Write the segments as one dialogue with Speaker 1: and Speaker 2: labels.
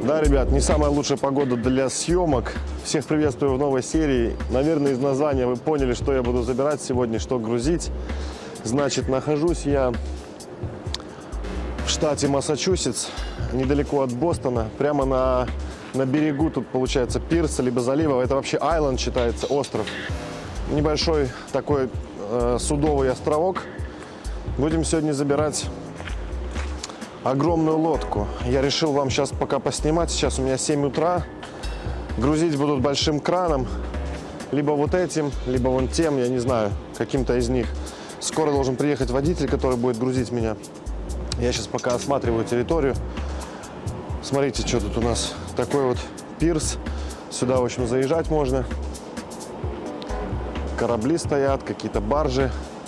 Speaker 1: Да, ребят, не самая лучшая погода для съемок. Всех приветствую в новой серии. Наверное, из названия вы поняли, что я буду забирать сегодня, что грузить. Значит, нахожусь я в штате Массачусетс, недалеко от Бостона, прямо на берегу, тут получается пирса, либо залива. Это вообще айленд считается, остров. Небольшой такой судовый островок. Будем сегодня забирать огромную лодку. Я решил вам сейчас пока поснимать. Сейчас у меня 7 утра. Грузить будут большим краном. Либо вот этим, либо вон тем, я не знаю, каким-то из них. Скоро должен приехать водитель, который будет грузить меня. Я сейчас пока осматриваю территорию. Смотрите, что тут у нас. Такой вот пирс. Сюда, в общем, заезжать можно. Корабли стоят, какие-то баржи.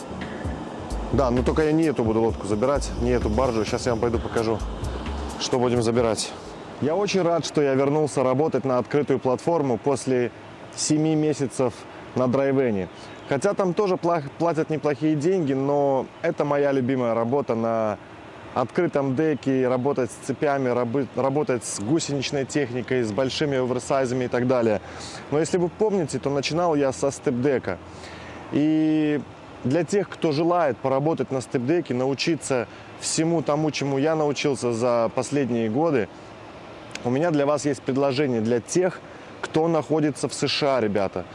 Speaker 1: Да, но только я не эту буду лодку забирать, не эту баржу. Сейчас я вам пойду покажу, что будем забирать. Я очень рад, что я вернулся работать на открытую платформу после 7 месяцев на драйвене. Хотя там тоже платят неплохие деньги, но это моя любимая работа на открытом деке, работать с цепями, работать с гусеничной техникой, с большими оверсайзами и так далее. Но если вы помните, то начинал я со степ-дека. И для тех, кто желает поработать на степ-деке, научиться всему тому, чему я научился за последние годы, у меня для вас есть предложение для тех, кто находится в США, ребята.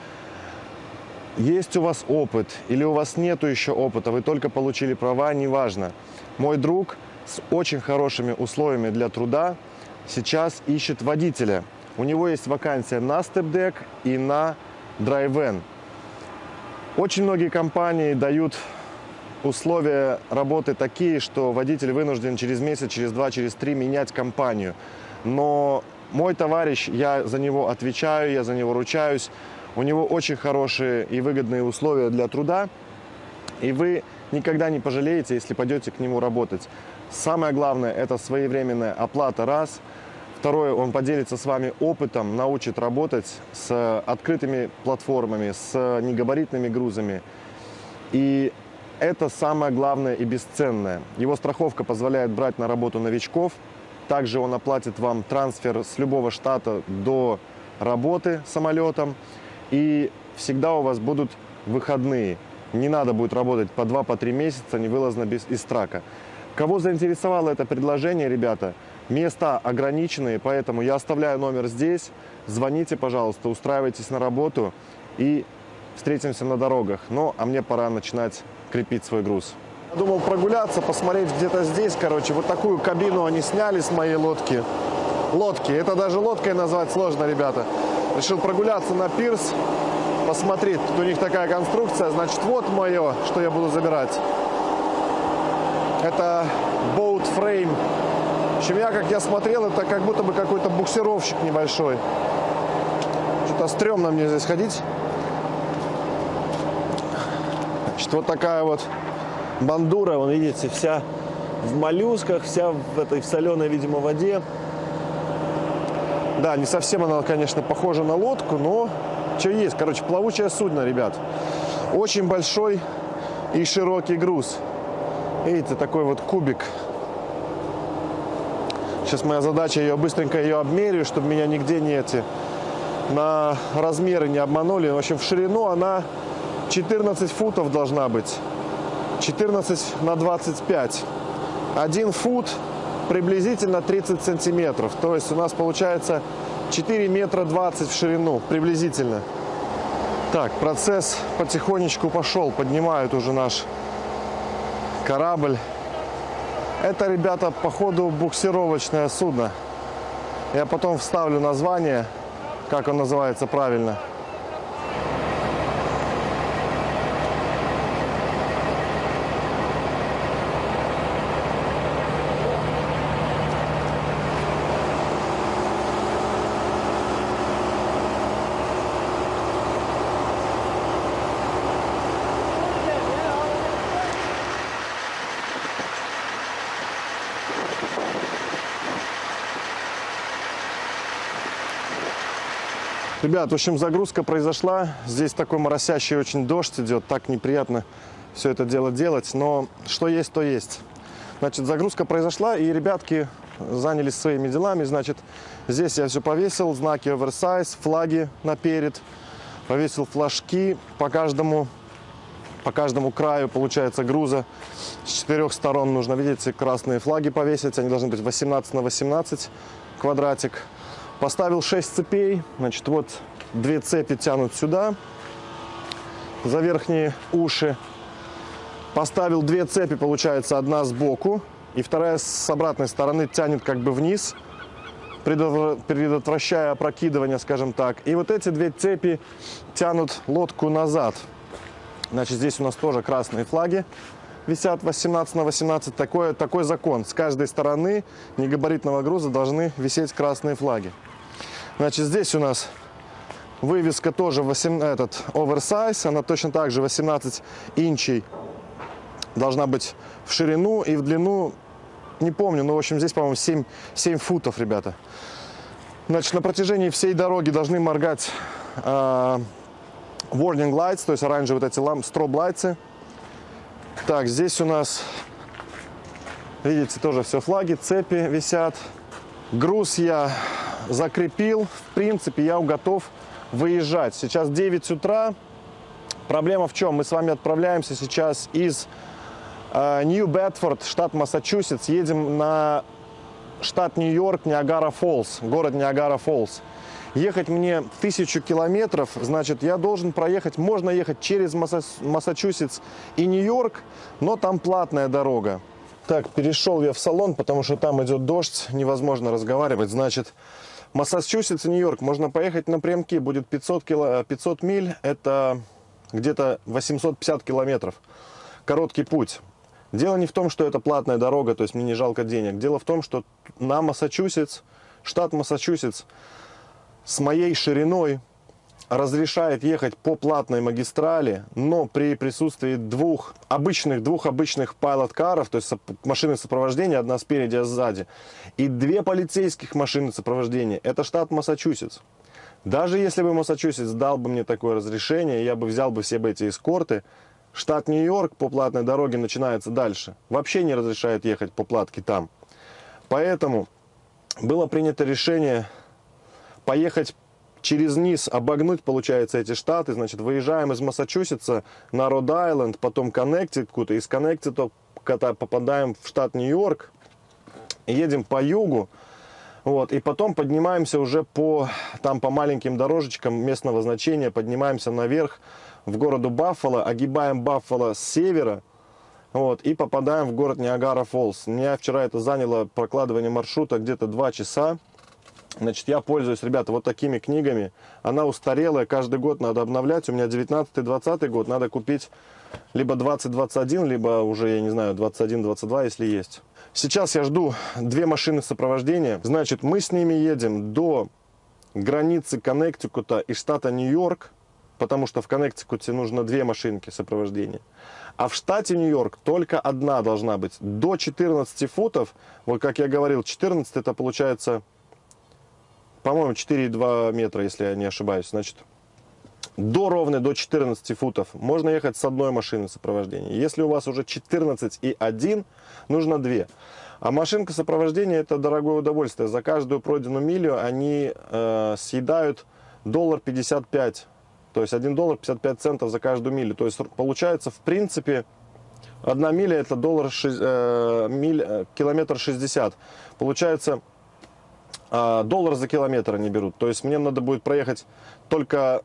Speaker 1: Есть у вас опыт или у вас нету еще опыта, вы только получили права, неважно. Мой друг с очень хорошими условиями для труда сейчас ищет водителя. У него есть вакансия на степ-дек и на драйвен. Очень многие компании дают условия работы такие, что водитель вынужден через месяц, через 2, через 3 менять компанию. Но мой товарищ, я за него отвечаю, я за него ручаюсь. У него очень хорошие и выгодные условия для труда. И вы никогда не пожалеете, если пойдете к нему работать. Самое главное – это своевременная оплата, раз. Второе, он поделится с вами опытом, научит работать с открытыми платформами, с негабаритными грузами. И это самое главное и бесценное. Его страховка позволяет брать на работу новичков. Также он оплатит вам трансфер с любого штата до работы самолетом. И всегда у вас будут выходные. Не надо будет работать по 2-3 месяца невылазно из трака. Кого заинтересовало это предложение, ребята? Места ограниченные, поэтому я оставляю номер здесь. Звоните, пожалуйста, устраивайтесь на работу и встретимся на дорогах. Ну, а мне пора начинать крепить свой груз. Я думал прогуляться, посмотреть где-то здесь, короче. Вот такую кабину они сняли с моей лодки. Лодки. Это даже лодкой назвать сложно, ребята. Решил прогуляться на пирс, посмотреть. Тут у них такая конструкция. Значит, вот мое, что я буду забирать. Это boat frame. В общем, как я смотрел, это как будто бы какой-то буксировщик небольшой. Что-то стрёмно мне здесь ходить. Значит, вот такая вот бандура, вон, видите, вся в моллюсках, вся в этой соленой, видимо, воде. Да, не совсем она, конечно, похожа на лодку, но что есть. Короче, плавучее судно, ребят. Очень большой и широкий груз. Видите, такой вот кубик. Сейчас моя задача быстренько ее обмерю, чтобы меня нигде на размеры не обманули. В общем, в ширину она 14 футов должна быть. 14 на 25. 1 фут приблизительно 30 сантиметров. То есть у нас получается 4 метра 20 в ширину приблизительно. Так, процесс потихонечку пошел. Поднимают уже наш корабль. Это, ребята, походу буксировочное судно. Я потом вставлю название, как он называется правильно. Ребят, в общем, загрузка произошла. Здесь такой моросящий очень дождь идет. Так неприятно все это дело делать. Но что есть, то есть. Значит, загрузка произошла. И, ребятки, занялись своими делами. Значит, здесь я все повесил, знаки оверсайз, флаги наперед, повесил флажки по каждому краю, получается, груза. С 4 сторон нужно, видите, красные флаги повесить, они должны быть 18 на 18 квадратик. Поставил 6 цепей, значит, вот 2 цепи тянут сюда, за верхние уши. Поставил 2 цепи, получается, одна сбоку и вторая с обратной стороны тянет как бы вниз, предотвращая опрокидывание, скажем так. И вот эти 2 цепи тянут лодку назад. Значит, здесь у нас тоже красные флаги висят 18 на 18. Такой закон. С каждой стороны негабаритного груза должны висеть красные флаги. Значит, здесь у нас вывеска тоже оверсайз. Она точно так же 18 инчей должна быть в ширину и в длину. Не помню, но в общем здесь, по-моему, 7 футов, ребята. Значит, на протяжении всей дороги должны моргать warning lights, то есть оранжевые вот эти строблайцы. Так, здесь у нас, видите, тоже все флаги, цепи висят. Груз я закрепил. В принципе, я готов выезжать. Сейчас 9 утра. Проблема в чем? Мы с вами отправляемся сейчас из Нью-Бедфорд, штат Массачусетс. Едем на штат Нью-Йорк, Ниагара-Фоллс, город Ниагара-Фоллс. Ехать мне 1000 километров, значит, я должен проехать, можно ехать через Массачусетс и Нью-Йорк, но там платная дорога. Так, перешел я в салон, потому что там идет дождь, невозможно разговаривать. Значит, Массачусетс и Нью-Йорк можно поехать напрямки, будет 500 миль, это где-то 850 километров. Короткий путь. Дело не в том, что это платная дорога, то есть мне не жалко денег. Дело в том, что на Массачусетс, штат Массачусетс, с моей шириной разрешает ехать по платной магистрали, но при присутствии двух обычных пайлот-каров, то есть машины сопровождения, одна спереди, а сзади, и 2 полицейских машины сопровождения. Это штат Массачусетс. Даже если бы Массачусетс дал бы мне такое разрешение, я бы взял бы все эти эскорты, штат Нью-Йорк по платной дороге начинается дальше. Вообще не разрешает ехать по платке там. Поэтому было принято решение поехать через низ, обогнуть, получается, эти штаты. Значит, выезжаем из Массачусетса на Род-Айленд, потом Коннектикут, из Коннектикута попадаем в штат Нью-Йорк, едем по югу, вот, и потом поднимаемся уже по маленьким дорожечкам местного значения, поднимаемся наверх в городу Баффало, огибаем Баффало с севера, вот, и попадаем в город Ниагара-Фоллс. Меня вчера это заняло, прокладывание маршрута, где-то 2 часа. Значит, я пользуюсь, ребята, вот такими книгами. Она устарелая, каждый год надо обновлять. У меня 19-20 год, надо купить либо 20-21, либо уже, я не знаю, 21-22, если есть. Сейчас я жду 2 машины сопровождения. Значит, мы с ними едем до границы Коннектикута и штата Нью-Йорк, потому что в Коннектикуте нужно 2 машинки сопровождения. А в штате Нью-Йорк только 1 должна быть. До 14 футов, вот как я говорил, 14 это получается, по-моему, 4,2 метра, если я не ошибаюсь. Значит, до 14 футов можно ехать с 1 машины сопровождения. Если у вас уже 14,1, нужно 2. А машинка сопровождения – это дорогое удовольствие. За каждую пройденную милю они съедают $1.55. То есть $1.55 за каждую милю. То есть получается, в принципе, 1 миля – это километр 60. Получается, $1 за километр они берут. То есть мне надо будет проехать только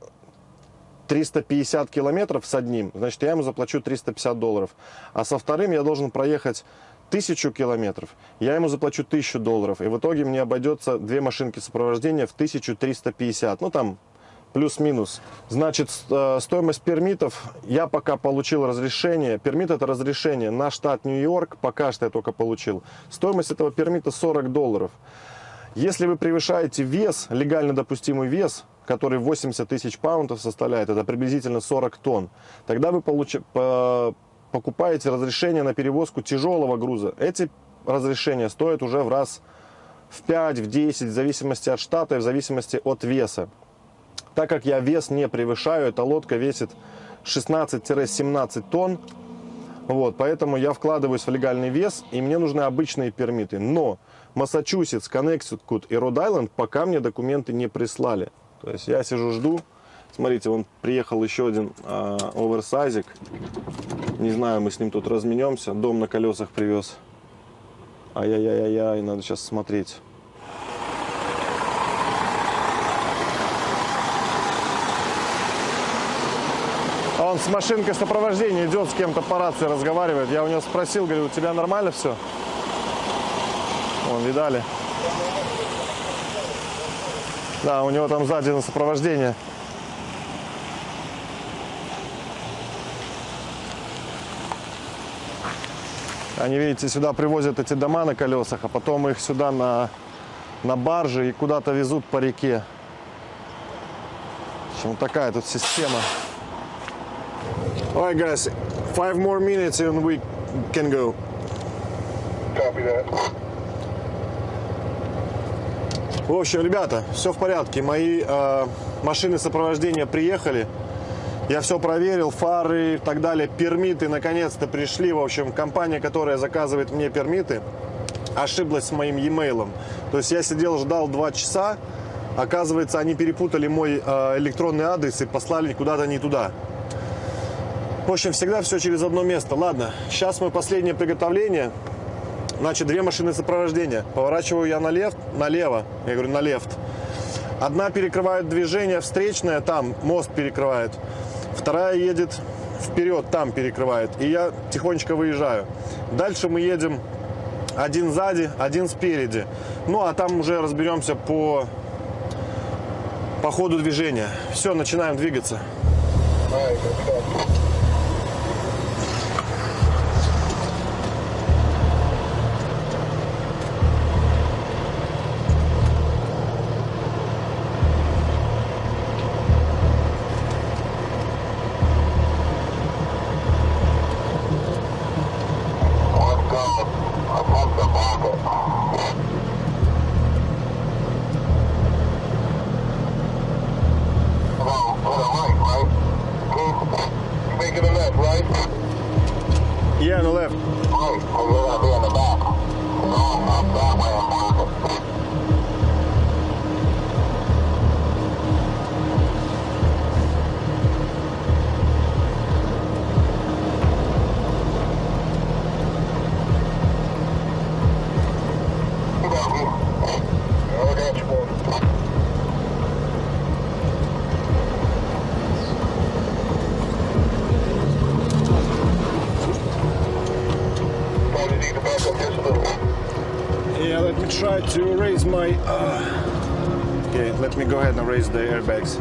Speaker 1: 350 километров с одним, значит, я ему заплачу $350. А со вторым я должен проехать 1000 километров, я ему заплачу $1000. И в итоге мне обойдется 2 машинки сопровождения в 1350. Ну, там, плюс-минус. Значит, стоимость пермитов, я пока получил разрешение. Пермит – это разрешение на штат Нью-Йорк, пока что я только получил. Стоимость этого пермита $40. Если вы превышаете вес, легально допустимый вес, который 80 тысяч паундов составляет, это приблизительно 40 тонн, тогда вы покупаете разрешение на перевозку тяжелого груза. Эти разрешения стоят уже в 5, в 10, в зависимости от штата и в зависимости от веса. Так как я вес не превышаю, эта лодка весит 16-17 тонн, Вот, поэтому я вкладываюсь в легальный вес, и мне нужны обычные пермиты. Но Массачусетс, Коннектикут и Род-Айленд пока мне документы не прислали. То есть я сижу, жду. Смотрите, он приехал еще один оверсайзик. Не знаю, мы с ним тут разменемся. Дом на колесах привез. Ай-яй-яй-яй, надо сейчас смотреть. Он с машинкой сопровождения идет, с кем-то по рации разговаривает. Я у него спросил, говорю, у тебя нормально все? Вон, видали? Да, у него там сзади на сопровождение. Они, видите, сюда привозят эти дома на колесах, а потом их сюда на баржи и куда-то везут по реке. В общем, вот такая тут система. Alright, guys, 5 more minutes and we can go.
Speaker 2: Copy that.
Speaker 1: В общем, ребята, все в порядке. Мои машины сопровождения приехали. Я все проверил, фары и так далее, пермиты наконец-то пришли. В общем, компания, которая заказывает мне пермиты, ошиблась с моим e-mail. То есть я сидел, ждал 2 часа. Оказывается, они перепутали мой электронный адрес и послали куда-то не туда. В общем, всегда все через одно место. Ладно, сейчас мы последнее приготовление. Значит, 2 машины сопровождения. Поворачиваю я налево. Я говорю, на лефт. Одна перекрывает движение встречное, там мост перекрывает. Вторая едет вперед, там перекрывает. И я тихонечко выезжаю. Дальше мы едем один сзади, один спереди. Ну, а там уже разберемся по ходу движения. Все, начинаем двигаться. Yeah, on the left. Yeah, let me try to raise my... Okay, let me go ahead and raise the airbags.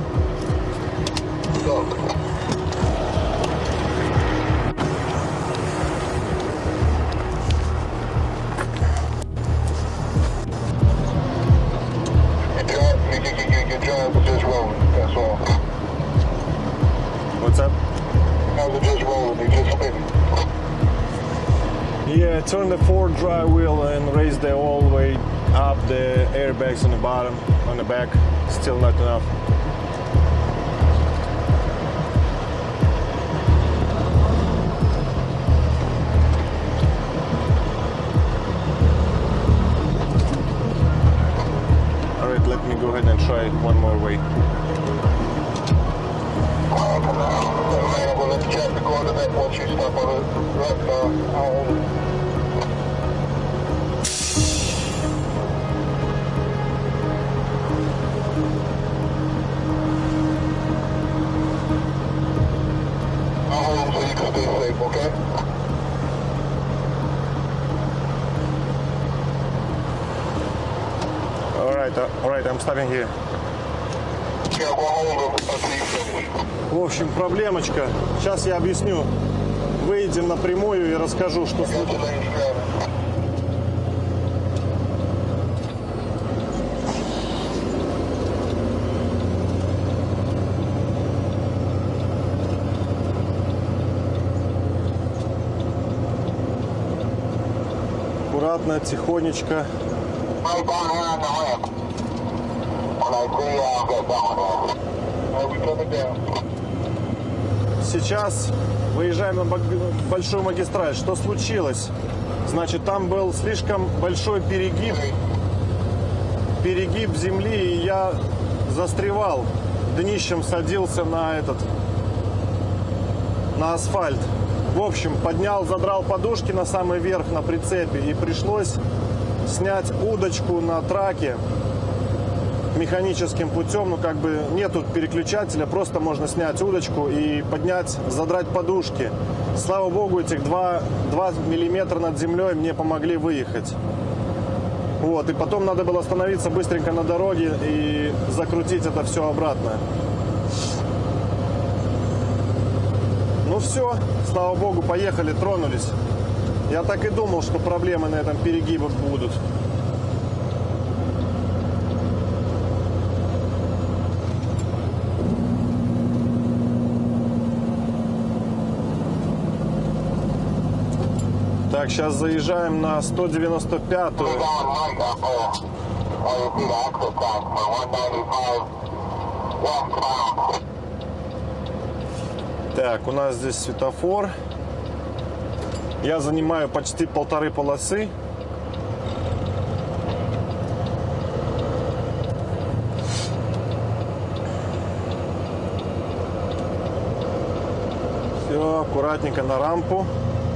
Speaker 2: Your job was just rolling, that's all.
Speaker 1: What's up?
Speaker 2: How's it just rolling? You just spinning.
Speaker 1: Yeah, turn the forward drive wheel and raise the all the way up, the airbags on the bottom, on the back. Still not enough. Alright, let me go ahead and try it one more way.
Speaker 2: Well, let's check the coordinate once you stop on it. Right, I'll hold it. I'll hold them so you can stay safe, okay?
Speaker 1: Alright, I'm stopping here.
Speaker 2: Yeah, we'll hold them until you finish.
Speaker 1: В общем, проблемочка. Сейчас я объясню. Выйдем напрямую и расскажу, что случилось. Аккуратно, тихонечко.
Speaker 2: Right down here on the ramp. When I see I'll get down there. I'll be coming down.
Speaker 1: Сейчас Выезжаем на большую магистраль. Что случилось? Значит, там был слишком большой перегиб земли, и я застревал. Днищем садился на асфальт. В общем, задрал подушки на самый верх на прицепе, и пришлось снять удочку на траке механическим путем. Ну, как бы нету переключателя, просто можно снять удочку и задрать подушки. Слава богу, этих 2 миллиметра над землей мне помогли выехать. Вот, и потом надо было остановиться быстренько на дороге и закрутить это все обратно. Ну все, слава богу, поехали, тронулись. Я так и думал, что проблемы на этом перегибе будут. Так, сейчас заезжаем на 195-ю. Так, у нас здесь светофор. Я занимаю почти 1,5 полосы. Все, аккуратненько на рампу.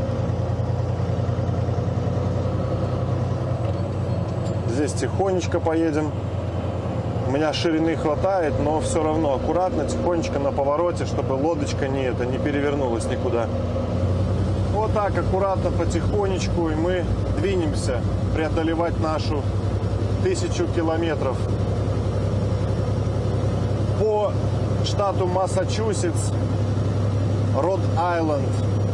Speaker 1: Здесь тихонечко поедем. У меня ширины хватает, но все равно аккуратно, тихонечко на повороте, чтобы лодочка не перевернулась никуда. Вот так, аккуратно, потихонечку, и мы двинемся преодолевать нашу 1000 километров. По штату Массачусетс, Род-Айленд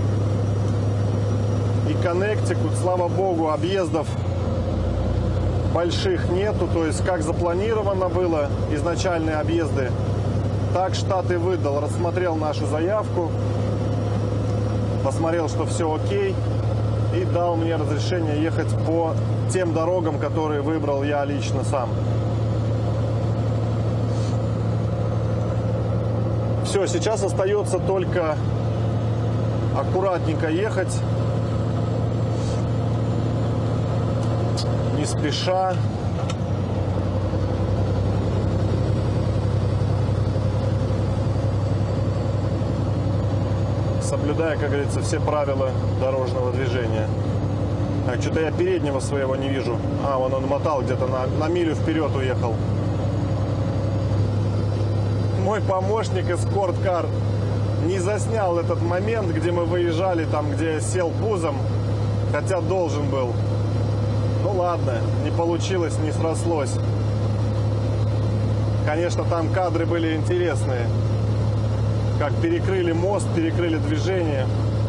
Speaker 1: и Коннектикут, слава богу, объездов больших нету, то есть как запланировано было изначальные объезды, так штат и выдал. Рассмотрел нашу заявку, посмотрел, что все окей, и дал мне разрешение ехать по тем дорогам, которые выбрал я лично сам. Все, сейчас остается только аккуратненько ехать, не спеша. Соблюдая, как говорится, все правила дорожного движения. Так, что-то я переднего своего не вижу. А, вон он мотал где-то на милю вперед уехал. Мой помощник из Спорткар не заснял этот момент, где мы выезжали, там, где я сел пузом, хотя должен был. Ну ладно, не получилось, не срослось. Конечно, там кадры были интересные. Как перекрыли мост, перекрыли движение.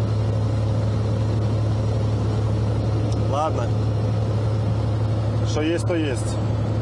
Speaker 1: Ладно. Что есть, то есть.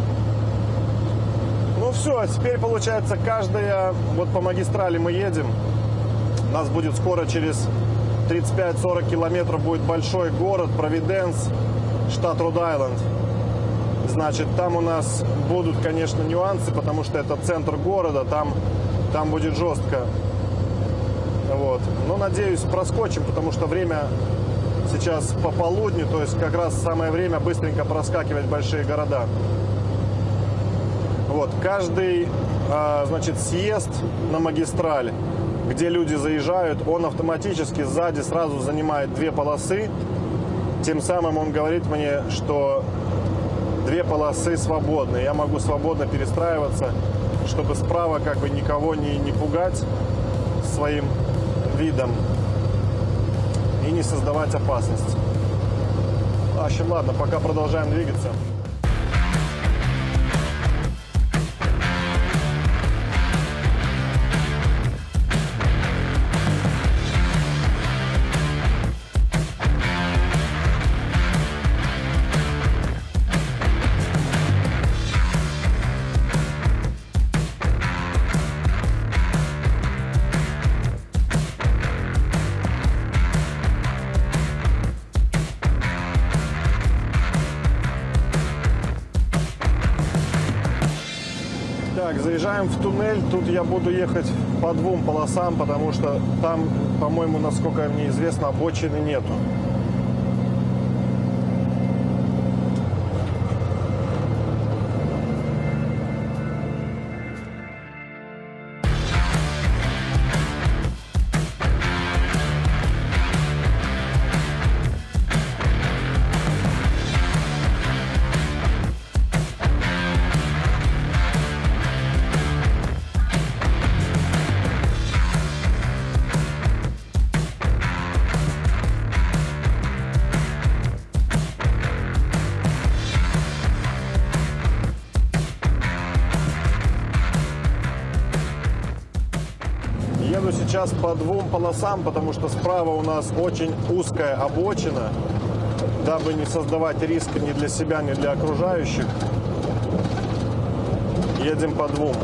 Speaker 1: Ну все, теперь получается вот по магистрали мы едем. У нас будет скоро через 35-40 километров будет большой город Провиденс, штат Род-Айленд. Значит, там у нас будут, конечно, нюансы, потому что это центр города, там будет жестко. Вот. Но, надеюсь, проскочим, потому что время сейчас по полудню, то есть как раз самое время быстренько проскакивать большие города. Вот. Каждый, значит, съезд на магистраль, где люди заезжают, он автоматически сзади сразу занимает 2 полосы. Тем самым он говорит мне, что 2 полосы свободны. Я могу свободно перестраиваться, чтобы справа как бы никого не пугать своим видом и не создавать опасность. В общем, ладно, пока продолжаем двигаться. Так, заезжаем в туннель. Тут я буду ехать по двум полосам, потому что там, по-моему, насколько мне известно, обочины нету. Еду сейчас по двум полосам, потому что справа у нас очень узкая обочина, дабы не создавать риска ни для себя, ни для окружающих. Едем по двум.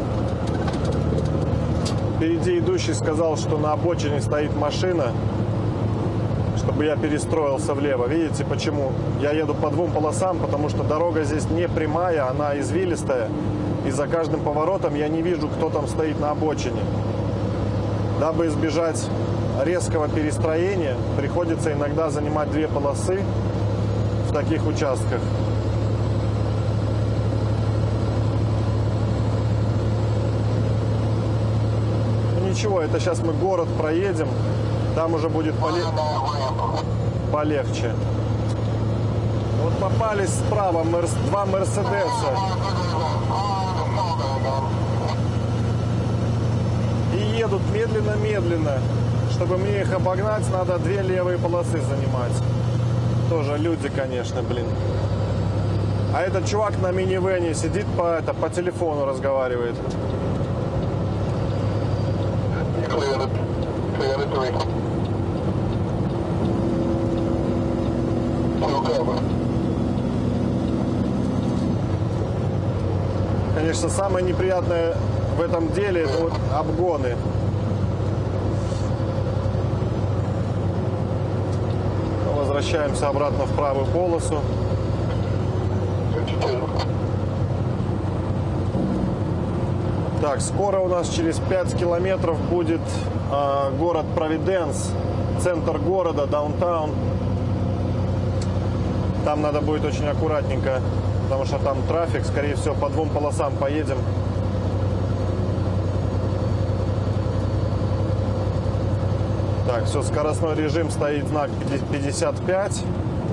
Speaker 1: Впереди идущий сказал, что на обочине стоит машина, чтобы я перестроился влево. Видите, почему? Я еду по двум полосам, потому что дорога здесь не прямая, она извилистая. И за каждым поворотом я не вижу, кто там стоит на обочине. Дабы избежать резкого перестроения, приходится иногда занимать две полосы в таких участках. Ну, ничего, это сейчас мы город проедем, там уже будет полегче. Вот попались справа два Мерседеса. Едут медленно-медленно. Чтобы мне их обогнать, надо две левые полосы занимать. Тоже люди, конечно, блин. А этот чувак на минивэне сидит по телефону разговаривает. Конечно, самое неприятное в этом деле это вот обгоны. Возвращаемся обратно в правую полосу. Так, скоро у нас через 5 километров будет город Провиденс, центр города, даунтаун. Там надо будет очень аккуратненько, потому что там трафик, скорее всего, по двум полосам поедем. Так, все, скоростной режим, стоит знак 55.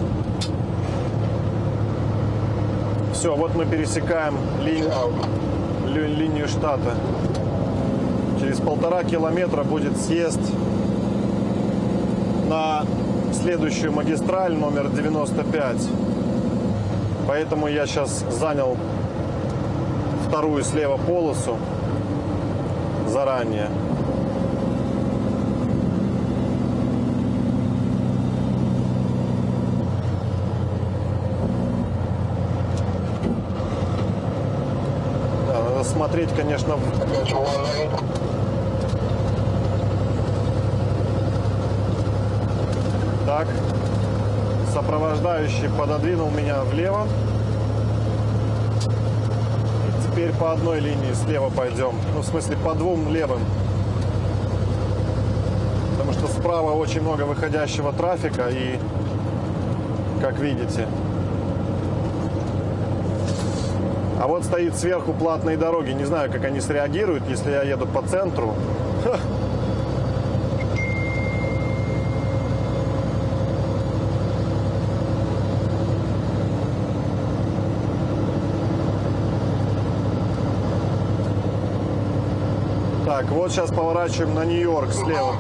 Speaker 1: Все, вот мы пересекаем линию штата. Через 1,5 километра будет съезд на следующую магистраль номер 95. Поэтому я сейчас занял вторую слева полосу заранее. Смотреть, конечно, так, сопровождающий пододвинул меня влево. И теперь по одной линии слева пойдем, ну, в смысле, по двум левым, потому что справа очень много выходящего трафика и, как видите. А вот стоит сверху платные дороги. Не знаю, как они среагируют, если я еду по центру. Так, вот сейчас поворачиваем на Нью-Йорк слева.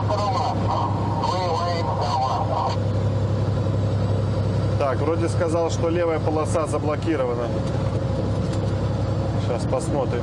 Speaker 1: Так, вроде сказал, что левая полоса заблокирована. Сейчас посмотрим.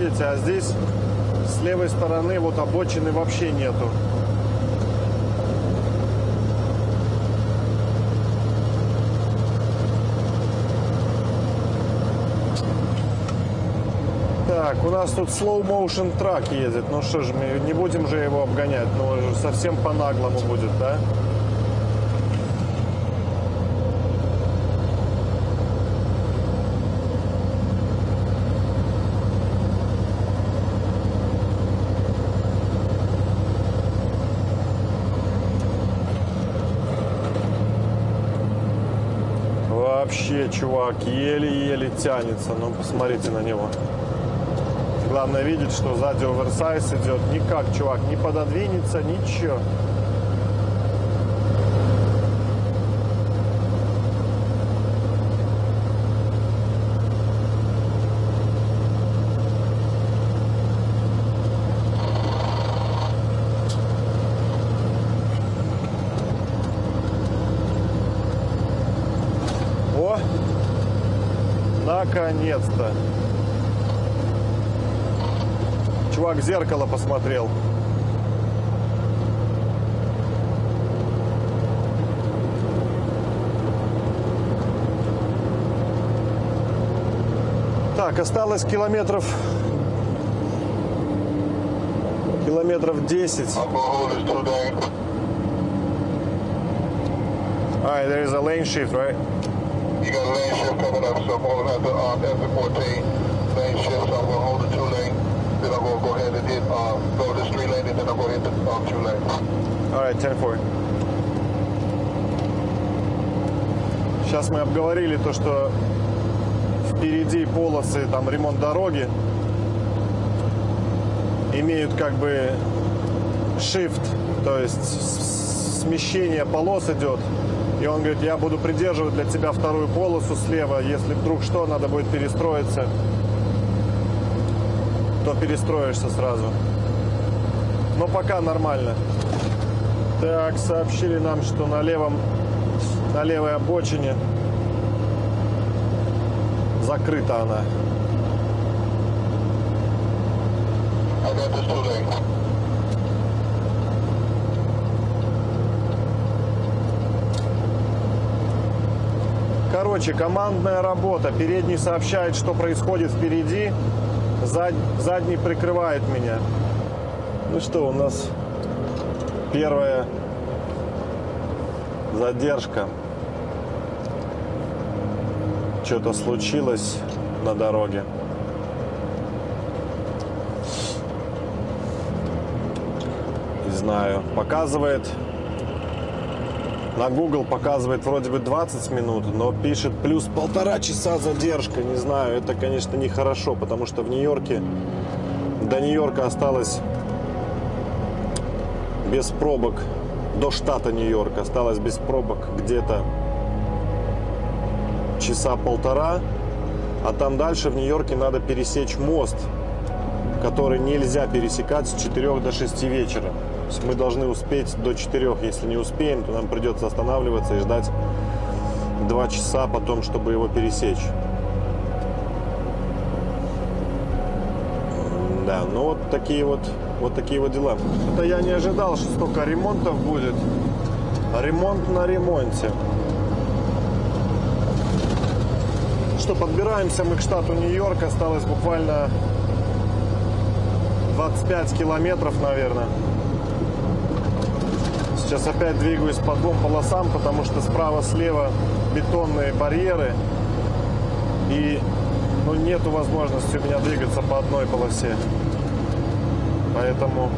Speaker 1: видите, а здесь с левой стороны вот обочины вообще нету. Так, у нас тут slow motion трак едет. Ну что же, мы не будем же его обгонять. Ну, совсем по-наглому будет, да? Вообще, чувак, еле-еле тянется. Ну, посмотрите на него. Главное видеть, что сзади оверсайз идет. Никак, чувак, не пододвинется, ничего. О! Наконец-то! Чувак в зеркало посмотрел. Так, осталось километров 10.
Speaker 2: Alcohol is too dangerous.
Speaker 1: Alright, there is a lane shift, right?
Speaker 2: You got a lane shift coming up, so I'm going to have to exit 14. Lane shift, so I'm going to hold the 2 lane. Then I'm going to go ahead and hit, go this 3 lane, and then I'm going to hit the 2 lane.
Speaker 1: Alright, 10-4. Сейчас мы обговорили то, что впереди полосы, там ремонт дороги, имеют как бы shift, то есть смещение полос идет. И он говорит, я буду придерживать для тебя вторую полосу слева, если вдруг что, надо будет перестроиться, то перестроишься сразу. Но пока нормально. Так, сообщили нам, что на левой обочине закрыта она.
Speaker 2: I got this 2 lane.
Speaker 1: Короче, командная работа. Передний сообщает, что происходит впереди. Задний прикрывает меня. Ну что, у нас первая задержка. Что-то случилось на дороге. Не знаю. Показывает... На Google показывает вроде бы 20 минут, но пишет плюс 1,5 часа задержка. Не знаю, это, конечно, нехорошо, потому что в Нью-Йорке, до Нью-Йорка осталось без пробок, до штата Нью-Йорк осталось без пробок где-то часа 1,5, а там дальше в Нью-Йорке надо пересечь мост, который нельзя пересекать с 4 до 6 вечера. То есть мы должны успеть до 4. Если не успеем, то нам придется останавливаться и ждать 2 часа потом, чтобы его пересечь. Да, ну вот такие вот дела. Это я не ожидал, что столько ремонтов будет. Ремонт на ремонте. Что, подбираемся мы к штату Нью-Йорк. Осталось буквально 25 километров, наверное. Сейчас опять двигаюсь по 2 полосам, потому что справа-слева бетонные барьеры. И нету возможности у меня двигаться по одной полосе. Поэтому...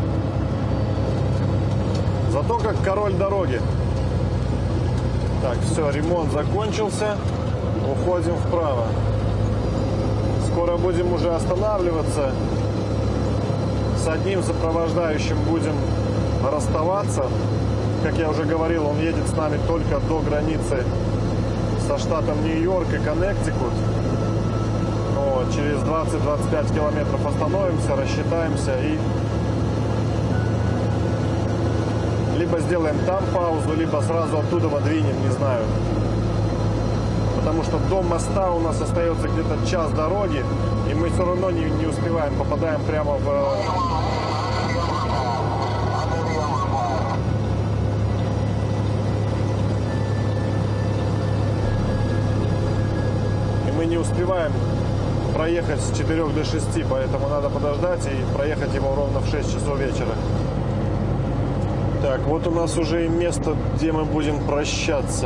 Speaker 1: Зато как король дороги. Так, все, ремонт закончился. Уходим вправо. Скоро будем уже останавливаться. С одним сопровождающим будем расставаться. Как я уже говорил, он едет с нами только до границы со штатом Нью-Йорк и Коннектикут. Но через 20-25 километров остановимся, рассчитаемся и либо сделаем там паузу, либо сразу оттуда двинем, не знаю. потому что до моста у нас остается где-то час дороги, и мы все равно не успеваем, попадаем прямо в... И мы не успеваем проехать с 4 до 6, поэтому надо подождать и проехать его ровно в 6 часов вечера. Так, вот у нас уже и место, где мы будем прощаться.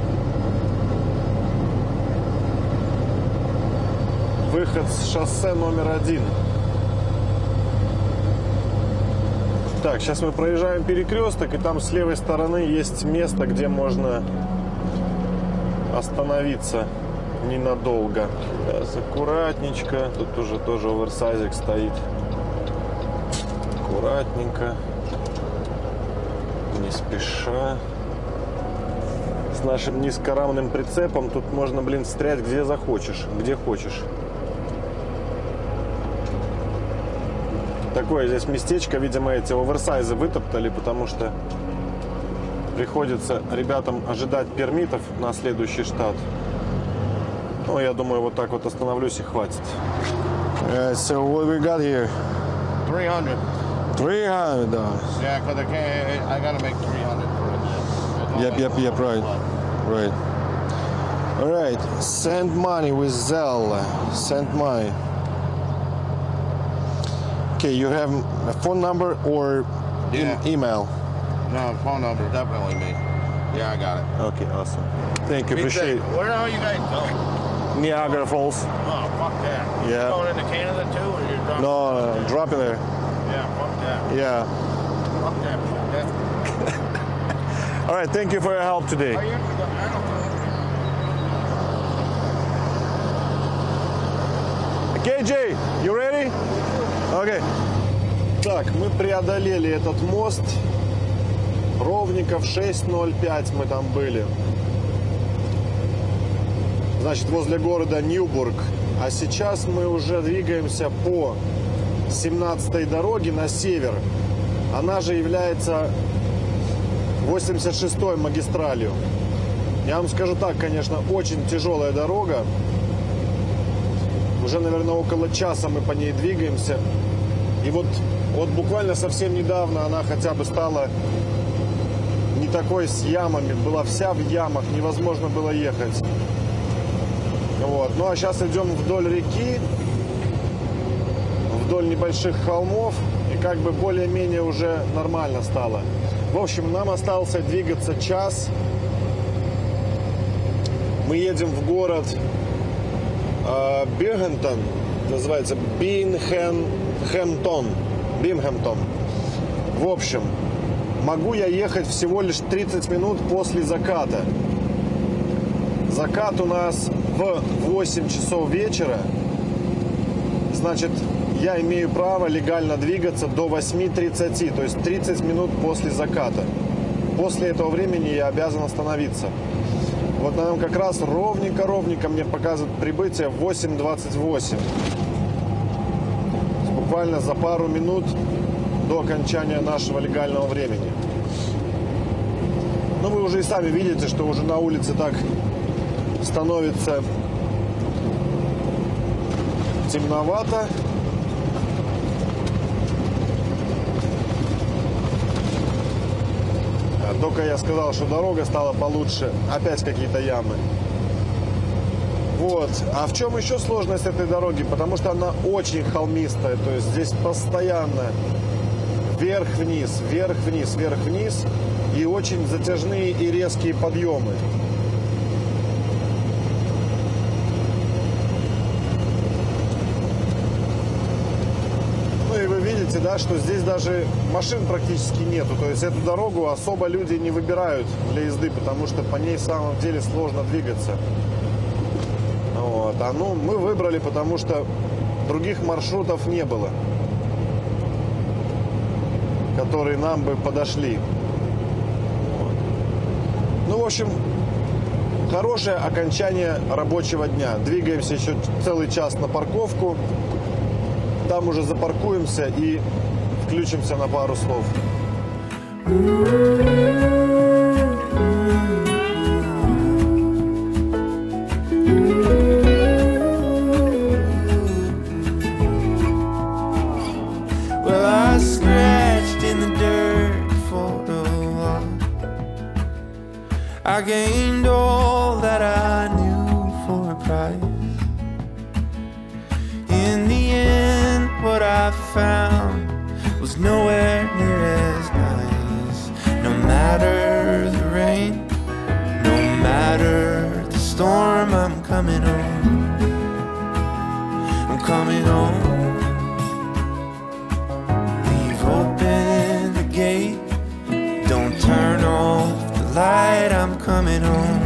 Speaker 1: Выход с шоссе номер 1. Так, сейчас мы проезжаем перекресток, и там с левой стороны есть место, где можно остановиться ненадолго. Сейчас, аккуратненько. Тут уже тоже оверсайзик стоит. Аккуратненько. Не спеша. С нашим низкорамным прицепом тут можно, блин, стрять где захочешь, где хочешь. Такое здесь местечко, видимо, эти оверсайзы вытоптали, потому что приходится ребятам ожидать пермитов на следующий штат. Ну, я думаю, вот так вот остановлюсь и хватит. So what we got here?
Speaker 2: 300.
Speaker 1: $300.
Speaker 2: Yeah, because I got to make 300 for it.
Speaker 1: Yep, right. Right. All right, send money with Zelle. Send money. Okay, you have a phone number or email?
Speaker 2: No, phone number, definitely me. Yeah, I got it.
Speaker 1: Okay, awesome. Thank you, appreciate it.
Speaker 2: Where are you guys going?
Speaker 1: Niagara Falls.
Speaker 2: Oh, fuck that.
Speaker 1: Yeah.
Speaker 2: You going into Canada too, or you're dropping?
Speaker 1: No, drop in there.
Speaker 2: Yeah, fuck that.
Speaker 1: Yeah.
Speaker 2: Fuck that.
Speaker 1: All right, thank you for your help today.
Speaker 2: Are you into the
Speaker 1: KJ, you ready? Okay. Так, мы преодолели этот мост. Ровненько в 6:05 мы там были. Значит, возле города Ньюбург. А сейчас мы уже двигаемся по 17-й дороге на север. Она же является 86-й магистралью. Я вам скажу так, конечно, очень тяжелая дорога. Уже, наверное, около часа мы по ней двигаемся. И вот буквально совсем недавно она хотя бы стала не такой с ямами. Была вся в ямах, невозможно было ехать. Вот. Ну а сейчас идем вдоль реки, вдоль небольших холмов. И как бы более-менее уже нормально стало. В общем, нам остался двигаться час. Мы едем в город Бирхэмптон, называется Бимхэмптон. В общем, могу я ехать всего лишь 30 минут после заката. Закат у нас в 8 часов вечера. Значит, я имею право легально двигаться до 8:30, то есть 30 минут после заката. После этого времени я обязан остановиться. Вот нам как раз ровненько мне показывает прибытие в 8:28. Буквально за пару минут до окончания нашего легального времени. Ну, вы уже и сами видите, что уже на улице так становится темновато. Только я сказал, что дорога стала получше. Опять какие-то ямы. Вот. А в чем еще сложность этой дороги? Потому что она очень холмистая. То есть здесь постоянно вверх-вниз, вверх-вниз, вверх-вниз. И очень затяжные и резкие подъемы. Ну и вы видите, да, что здесь даже машин практически нету. То есть эту дорогу особо люди не выбирают для езды, потому что по ней в самом деле сложно двигаться. Вот. А ну, мы выбрали, потому что других маршрутов не было, которые нам бы подошли. Вот. Ну, в общем, хорошее окончание рабочего дня. Двигаемся еще целый час на парковку. Там уже запаркуемся и включимся на пару слов.
Speaker 3: I found was nowhere near as nice. No matter the rain, no matter the storm, I'm coming home. I'm coming home. Leave open the gate, don't turn off the light, I'm coming home.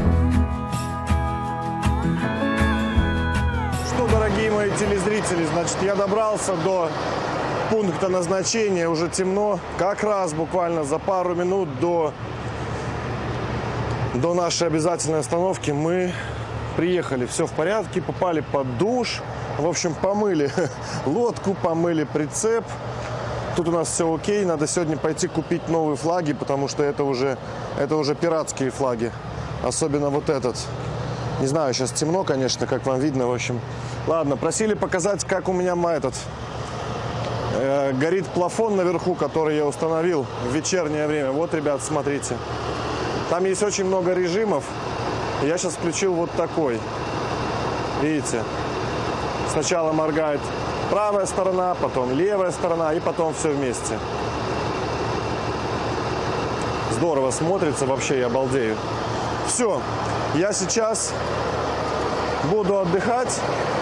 Speaker 1: Что, дорогие мои телезрители, значит, я добрался до пункта назначения, уже темно. Как раз буквально за пару минут до нашей обязательной остановки мы приехали. Все в порядке, попали под душ. В общем, помыли лодку, помыли прицеп. Тут у нас все окей. Надо сегодня пойти купить новые флаги, потому что это уже пиратские флаги. Особенно вот этот. Не знаю, сейчас темно, конечно, как вам видно. В общем, ладно, просили показать, как у меня горит плафон наверху, который я установил в вечернее время. Вот, ребят, смотрите. Там есть очень много режимов. Я сейчас включил вот такой. Видите? Сначала моргает правая сторона, потом левая сторона и потом все вместе. Здорово смотрится, вообще я обалдею. Все, я сейчас буду отдыхать.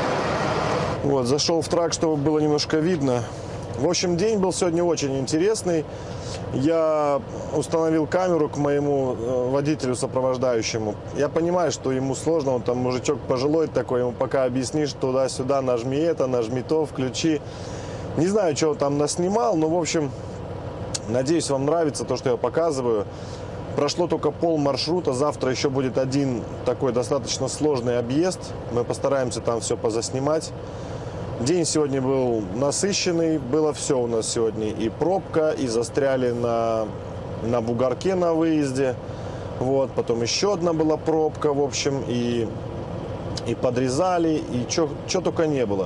Speaker 1: Вот, зашел в трак, чтобы было немножко видно. В общем, день был сегодня очень интересный. Я установил камеру к моему водителю сопровождающему. Я понимаю, что ему сложно, он там мужичок пожилой такой, ему пока объяснишь туда-сюда, нажми это, нажми то, включи. Не знаю, что он там наснимал, но, в общем, надеюсь, вам нравится то, что я показываю. Прошло только пол маршрута, завтра еще будет один такой достаточно сложный объезд. Мы постараемся там все позаснимать. День сегодня был насыщенный, было все у нас сегодня. И пробка, и застряли на бугорке на выезде. Вот, потом еще одна была пробка, в общем, и подрезали, и что только не было.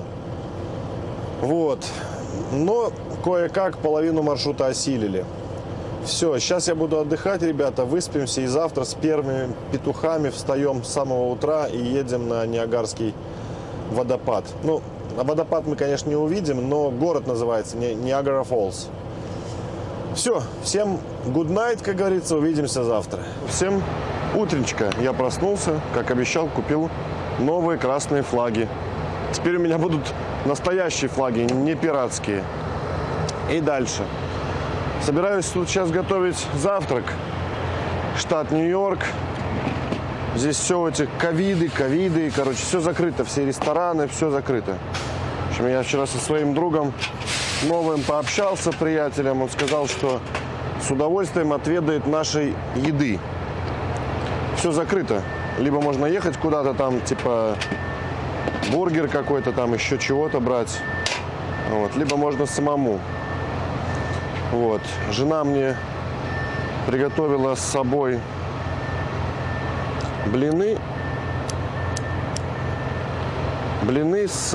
Speaker 1: Вот, но кое-как половину маршрута осилили. Все, сейчас я буду отдыхать, ребята, выспимся, и завтра с первыми петухами встаем с самого утра и едем на Ниагарский водопад. Ну, водопад мы, конечно, не увидим, но город называется Ниагара Фоллс. Все, всем good night, как говорится, увидимся завтра. Всем утречка. Я проснулся, как обещал, купил новые красные флаги. Теперь у меня будут настоящие флаги, не пиратские. И дальше. Собираюсь тут сейчас готовить завтрак. Штат Нью-Йорк. Здесь все эти ковиды, короче, все закрыто, все рестораны, все закрыто. В общем, я вчера со своим другом новым пообщался, приятелем. Он сказал, что с удовольствием отведает нашей еды. Все закрыто. Либо можно ехать куда-то там, типа бургер какой-то там, еще чего-то брать. Вот. Либо можно самому. Вот. Жена мне приготовила с собой блины с...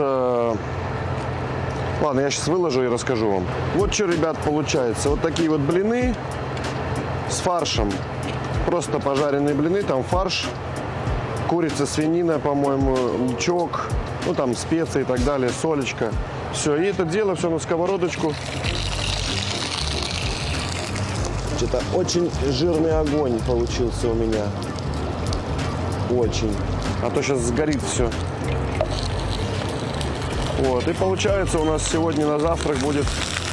Speaker 1: Ладно, я сейчас выложу и расскажу вам. Вот что, ребят, получается. Вот такие вот блины с фаршем. Просто пожаренные блины, там фарш, курица, свинина, по-моему, лучок, ну там специи и так далее, солечка. Все, и это дело все на сковородочку. Что-то очень жирный огонь получился у меня. Очень. А то сейчас сгорит все. Вот. И получается у нас сегодня на завтрак будет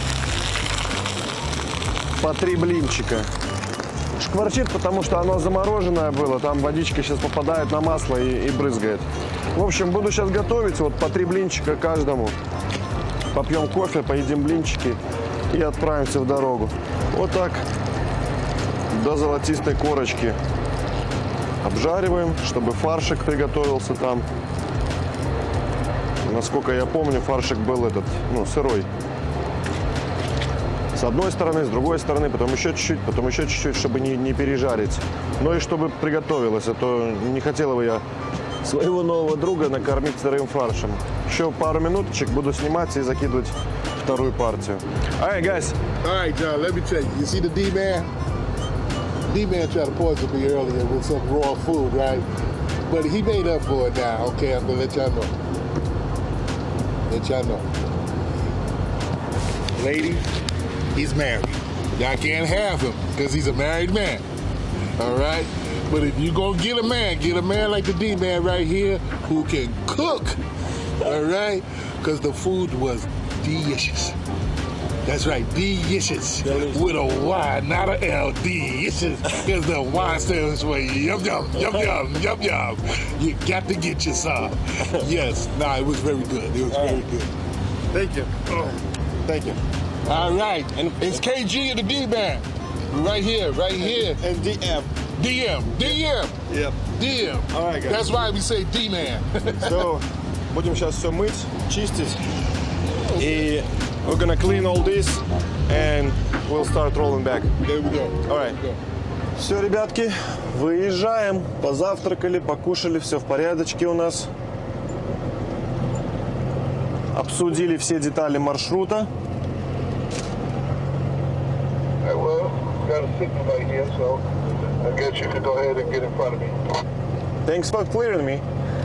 Speaker 1: по 3 блинчика. Шкварчит, потому что оно замороженное было. Там водичка сейчас попадает на масло и брызгает. В общем, буду сейчас готовить вот по 3 блинчика каждому. Попьем кофе, поедим блинчики и отправимся в дорогу. Вот так. До золотистой корочки обжариваем, чтобы фаршик приготовился там. Насколько я помню, фаршик был этот, сырой. С одной стороны, с другой стороны, потом еще чуть-чуть, чтобы не пережарить. Ну и чтобы приготовилось, а то не хотела бы я своего нового друга накормить сырым фаршем. Еще пару минуточек буду снимать и закидывать вторую партию. Alright, guys.
Speaker 4: Alright, John, let me tell you. You see the D-Man? D-Man tried to poison me earlier with some raw food, right? But he made up for it now. Okay, I'm gonna let y'all know. Let y'all know. ladies, he's married. Y'all can't have him because he's a married man. All right? But if you gonna get a man like the D-Man right here who can cook. All right? Because the food was delicious. That's right, delicious. With a Y, not a L. Delicious. Because the Y stands for yum, yum, yum, yum, yum, yum. You got to get your some. Yes. It was very good. It was very good.
Speaker 1: Thank you. Thank you.
Speaker 4: All right. And it's KG and the D-Man. Right here.
Speaker 1: And DM.
Speaker 4: DM.
Speaker 1: Yep.
Speaker 4: DM.
Speaker 1: All right, guys.
Speaker 4: That's why we say D-Man.
Speaker 1: So, будем сейчас все мыть, чистить. И we're gonna clean all this and we'll start rolling back.
Speaker 4: There we go.
Speaker 1: All right. Все, ребятки, выезжаем. Позавтракали, покушали, все в порядочке у нас. Обсудили все детали маршрута.
Speaker 2: Well, got a signal right here, so I guess you could go ahead and get in front of me.
Speaker 1: Thanks for clearing me.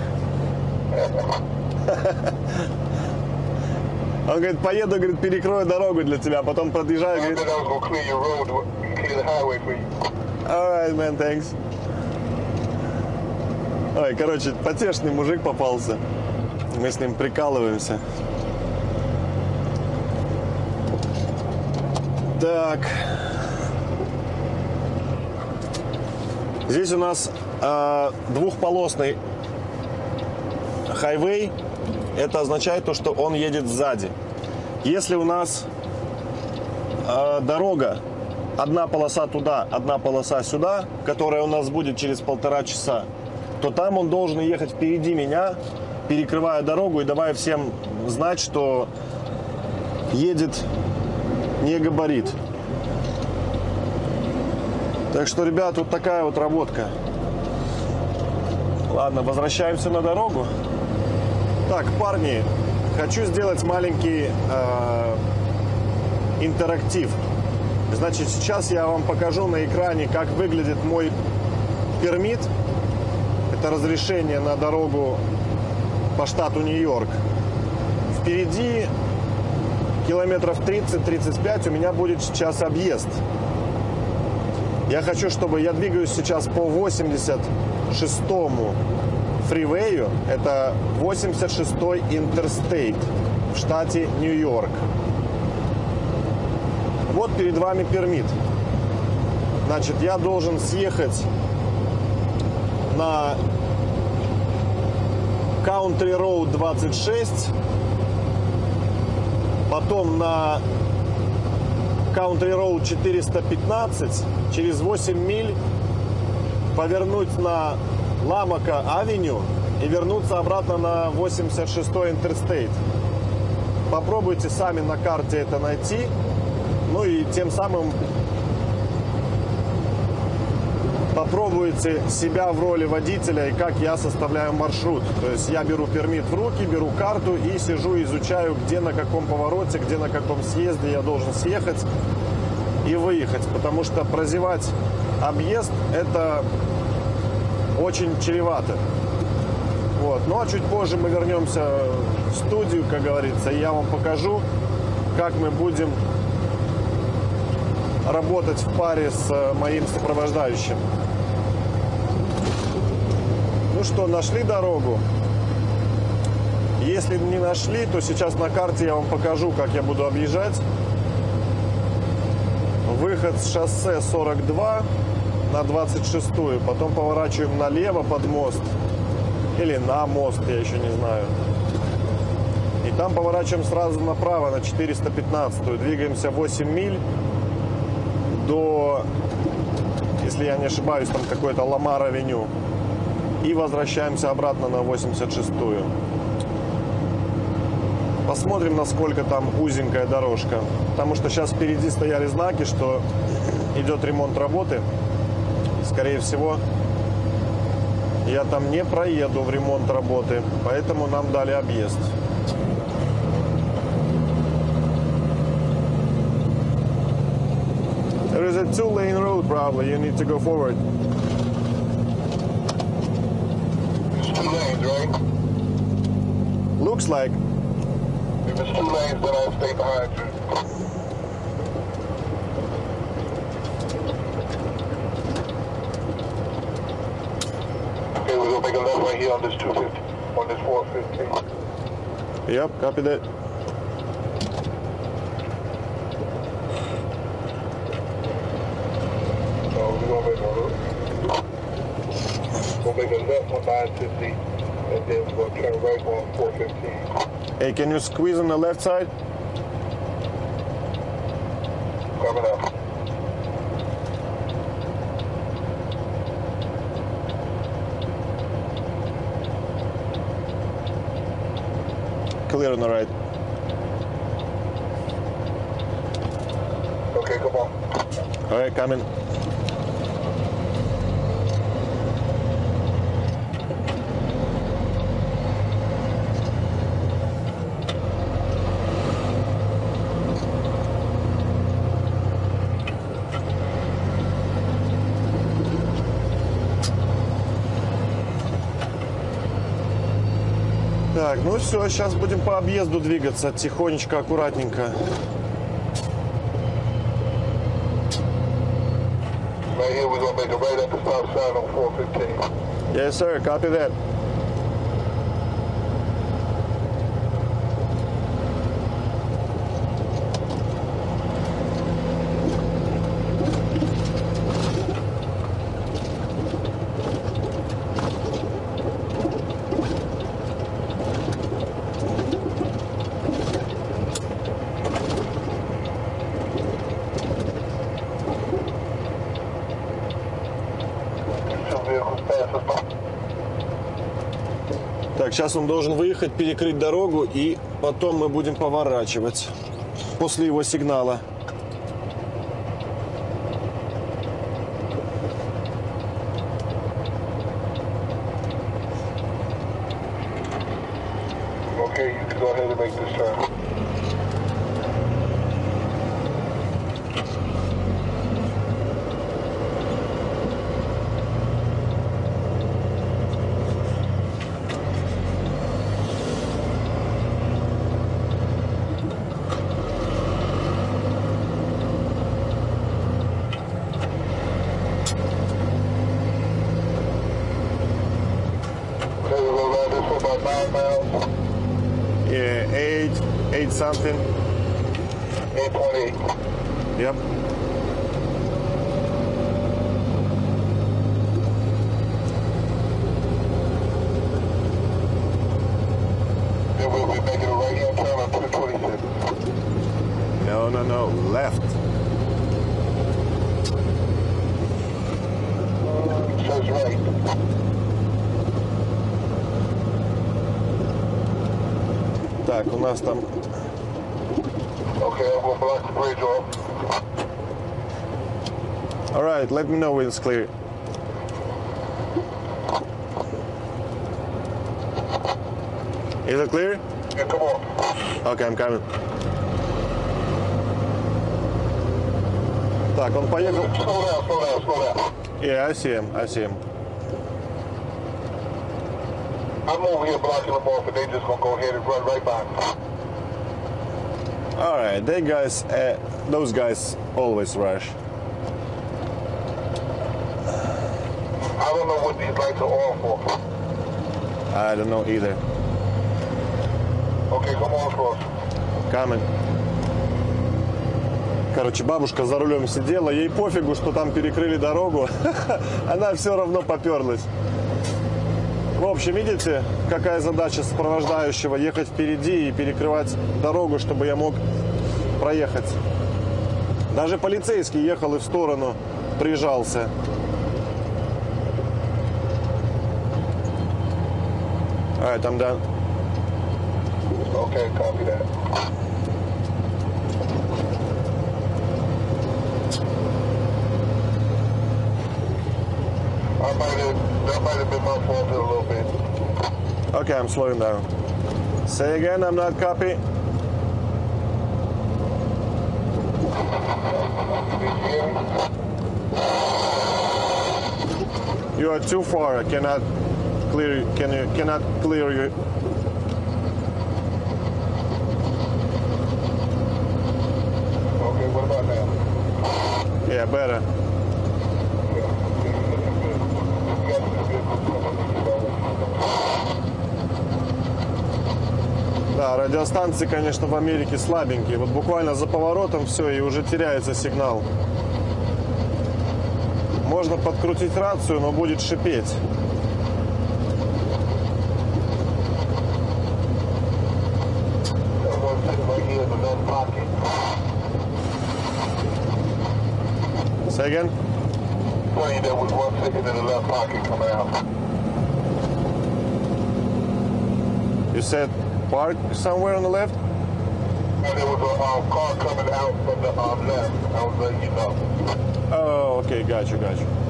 Speaker 1: Он говорит, поеду, говорит, перекрою дорогу для тебя, потом подъезжаю,
Speaker 2: I
Speaker 1: говорит,
Speaker 2: said I was gonna clear your road, clear the highway for you.
Speaker 1: all right, man, thanks. Ой, короче, потешный мужик попался. Мы с ним прикалываемся. Так. Здесь у нас двухполосный хайвей. Это означает то, что он едет сзади. Если у нас дорога, одна полоса туда, одна полоса сюда, которая у нас будет через 1,5 часа, то там он должен ехать впереди меня, перекрывая дорогу и давая всем знать, что едет не габарит. Так что, ребят, вот такая вот работка. Ладно, возвращаемся на дорогу. Так, парни, хочу сделать маленький интерактив. Значит, сейчас я вам покажу на экране, как выглядит мой пермит. Это разрешение на дорогу по штату Нью-Йорк. Впереди километров 30-35 у меня будет сейчас объезд. Я хочу, чтобы я двигаюсь сейчас по 86-му фривею. Это 86-й интерстейт в штате Нью-Йорк. Вот перед вами пермит. Значит, я должен съехать на Country Road 26, потом на Country Road 415, через 8 миль повернуть на Ламака Авеню и вернуться обратно на 86-й интерстейт. Попробуйте сами на карте это найти, ну и тем самым попробуйте себя в роли водителя и как я составляю маршрут. То есть я беру пермит в руки, беру карту и сижу, изучаю, где на каком повороте, где на каком съезде я должен съехать и выехать. Потому что прозевать объезд – это очень чревато. Вот. Ну а чуть позже мы вернемся в студию, как говорится, и я вам покажу, как мы будем работать в паре с моим сопровождающим. Ну что, нашли дорогу? Если не нашли, то сейчас на карте я вам покажу, как я буду объезжать. Выход с шоссе 42 на 26-ю, потом поворачиваем налево под мост. Или на мост, я еще не знаю. И там поворачиваем сразу направо на 415-ю. Двигаемся 8 миль до, если я не ошибаюсь, там какой-то Ламар-авеню. И возвращаемся обратно на 86-ю. Посмотрим, насколько там узенькая дорожка. Потому что сейчас впереди стояли знаки, что идет ремонт работы. Скорее всего, я там не проеду в ремонт работы. Поэтому нам дали объезд. There is a 2-lane road probably. You need to go forward.
Speaker 2: It's 2 lanes, right?
Speaker 1: Looks like.
Speaker 2: If it's 2 lanes, then I'll stay behind you. Okay, we're gonna make a left right here on this 250, on this 415.
Speaker 1: Yep, copy that.
Speaker 2: So we're gonna make a left on 950, and then we're gonna turn right on 415.
Speaker 1: Hey, can you squeeze on the left side?
Speaker 2: Coming up.
Speaker 1: Clear on the right.
Speaker 2: Okay, come on.
Speaker 1: All right, coming. Так, ну все, сейчас будем по объезду двигаться, тихонечко, аккуратненько.
Speaker 2: Right here, we're gonna make a right at the stop sign on 415.
Speaker 1: Yes, sir, copy that. Так, сейчас он должен выехать, перекрыть дорогу, и потом мы будем поворачивать после его сигнала.
Speaker 2: Okay, you can go ahead and make this turn. Okay, we're gonna ride this for about 9 miles.
Speaker 1: Yeah, eight something.
Speaker 2: 8.8.
Speaker 1: Yep.
Speaker 2: Then we'll be making a right-hand turn on 226.
Speaker 1: No, left.
Speaker 2: Says right.
Speaker 1: Так, у нас там...
Speaker 2: Okay, I'm gonna block the bridge off.
Speaker 1: All right, let me know when it's clear. Is it clear?
Speaker 2: Yeah, come on.
Speaker 1: Okay, I'm coming. Так, он поехал.
Speaker 2: Slow down, slow down, slow down.
Speaker 1: Yeah, I see him.
Speaker 2: I'm over here blocking them off, and they just gonna go ahead and run right by me.
Speaker 1: All right, those guys always rush.
Speaker 2: I don't know what these lights are on for.
Speaker 1: I don't know either.
Speaker 2: Okay, come on across.
Speaker 1: Coming. Короче, бабушка за рулем сидела, ей пофигу, что там перекрыли дорогу, она все равно поперлась. В общем, видите, какая задача сопровождающего? Ехать впереди и перекрывать дорогу, чтобы я мог проехать. Даже полицейский ехал и в сторону прижался. Alright, I'm done.
Speaker 2: Okay, copy that. That might have been my fault a little bit.
Speaker 1: Okay, I'm slowing down. Say again, I'm not copy. You are too far. I cannot clear. Cannot clear you.
Speaker 2: What about now?
Speaker 1: Yeah, better. Да, радиостанции, конечно, в Америке слабенькие. Вот буквально за поворотом все, и уже теряется сигнал. Можно подкрутить рацию, но будет шипеть. Say again?
Speaker 2: Plane that was 1 second in the left pocket coming out.
Speaker 1: You said park somewhere on the left?
Speaker 2: And there was a car coming out from the left. I was letting you know.
Speaker 1: Oh, okay, got you.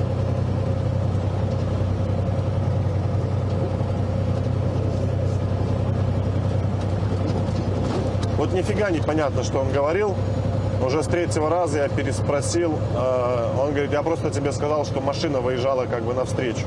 Speaker 1: Вот нифига не понятно, что он говорил. Уже с третьего раза я переспросил. Он говорит, я просто тебе сказал, что машина выезжала как бы навстречу.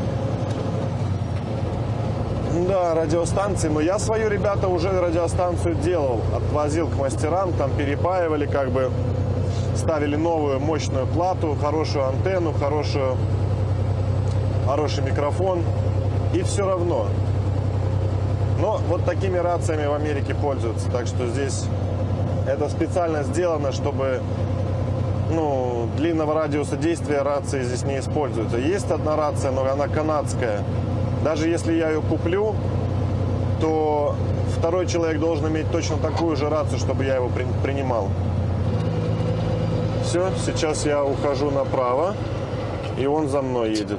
Speaker 1: Да, радиостанции. Но я свою, ребята, уже радиостанцию делал. Отвозил к мастерам, там перепаивали, как бы ставили новую мощную плату, хорошую антенну, хороший микрофон. И все равно. Но вот такими рациями в Америке пользуются. Так что здесь это специально сделано, чтобы длинного радиуса действия рации здесь не используются. Есть одна рация, но она канадская. Даже если я ее куплю, то второй человек должен иметь точно такую же рацию, чтобы я его принимал. Все, сейчас я ухожу направо, и он за мной едет.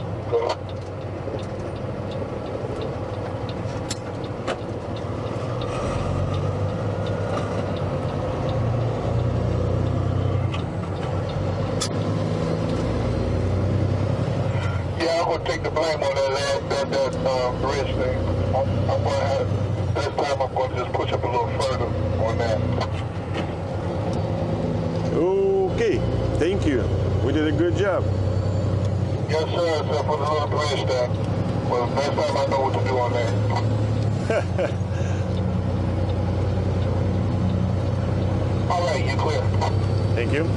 Speaker 2: Take the blame on that bridge thing. I'm going to have, this time I'm going to just push up a little further on that.
Speaker 1: Okay, thank you. We did a good job.
Speaker 2: Yes, sir. Except for the little bridge there. Well, next time I know what to do on that. All right, you're clear.
Speaker 1: Thank you.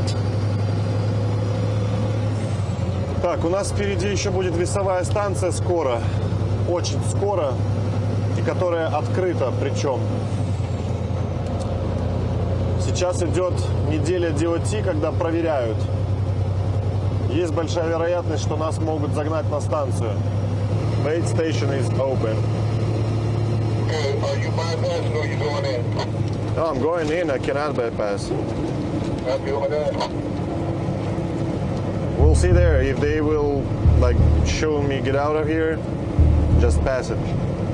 Speaker 1: Так, у нас впереди еще будет весовая станция скоро, очень скоро, и которая открыта причем. Сейчас идет неделя DOT, когда проверяют. Есть большая вероятность, что нас могут загнать на станцию. Wait station is open.
Speaker 2: Okay, are you bypassing or you going in?
Speaker 1: No, I'm going in, I cannot bypass.
Speaker 2: Happy with that?
Speaker 1: We'll see there. If they will show me get out of here, just pass it.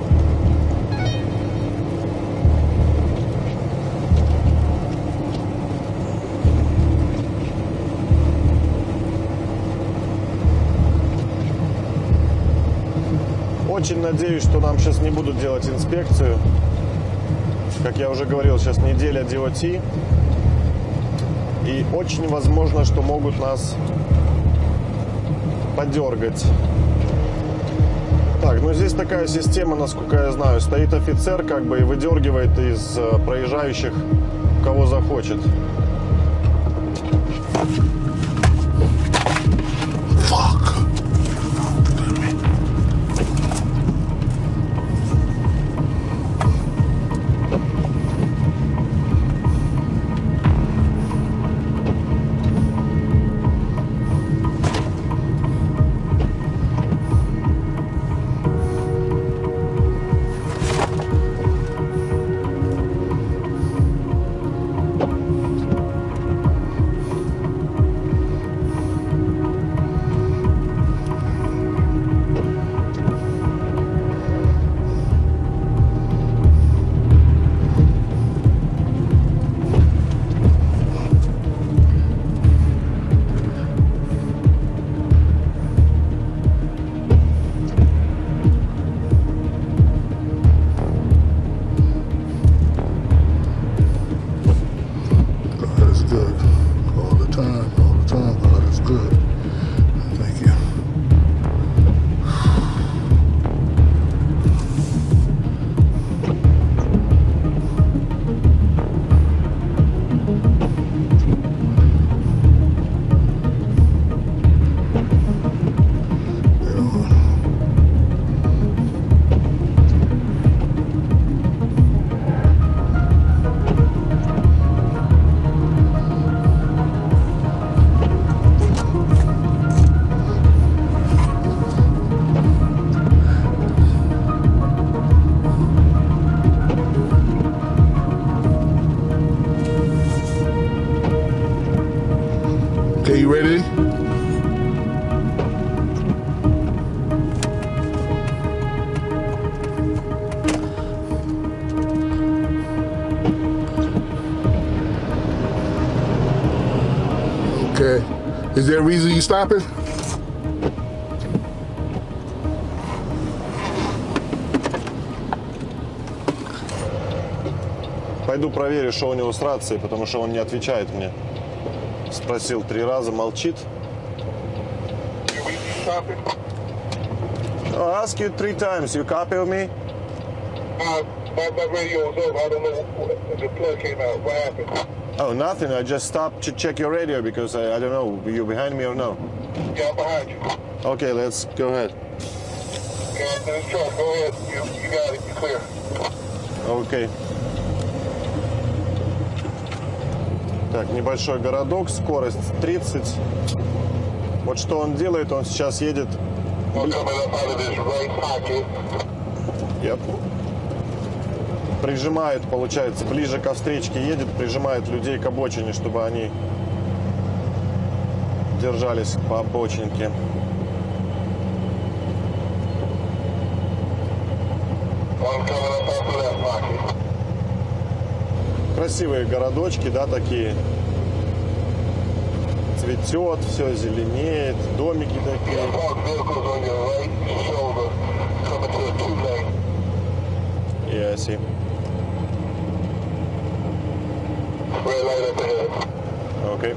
Speaker 1: Очень надеюсь, что нам сейчас не будут делать инспекцию. Как я уже говорил, сейчас неделя DOT. И очень возможно, что могут нас подергать. Так, ну здесь такая система, насколько я знаю. Стоит офицер как бы и выдергивает из проезжающих, кого захочет.
Speaker 4: you ready? Okay. Is there a reason you stopping?
Speaker 1: Пойду проверю, что у него с рацией, потому что он не отвечает мне. Спросил 3 раза, молчит. I'll ask you 3 times. You copy with me?
Speaker 2: My radio was over. I don't know. The plug came out. What happened?
Speaker 1: Oh, nothing. I just stopped to check your radio because I don't know. Are you behind me or no?
Speaker 2: Yeah, I'm behind you.
Speaker 1: Okay, let's go ahead.
Speaker 2: Yeah, let's try. Go ahead. You got it. You're clear.
Speaker 1: Окей. Так, небольшой городок, скорость 30. Вот что он делает, он сейчас едет.
Speaker 2: We're coming up out of this right pocket.
Speaker 1: Yep. Прижимает, получается, ближе ко встречке едет, прижимает людей к обочине, чтобы они держались по обочинке.
Speaker 2: One coming up off of that pocket.
Speaker 1: Красивые городочки, да, такие. Цветет, все зеленеет, домики такие.
Speaker 2: Park vehicles on your right shoulder coming to a 2-lane.
Speaker 1: Yeah, I see.
Speaker 2: Red light up ahead.
Speaker 1: Окей.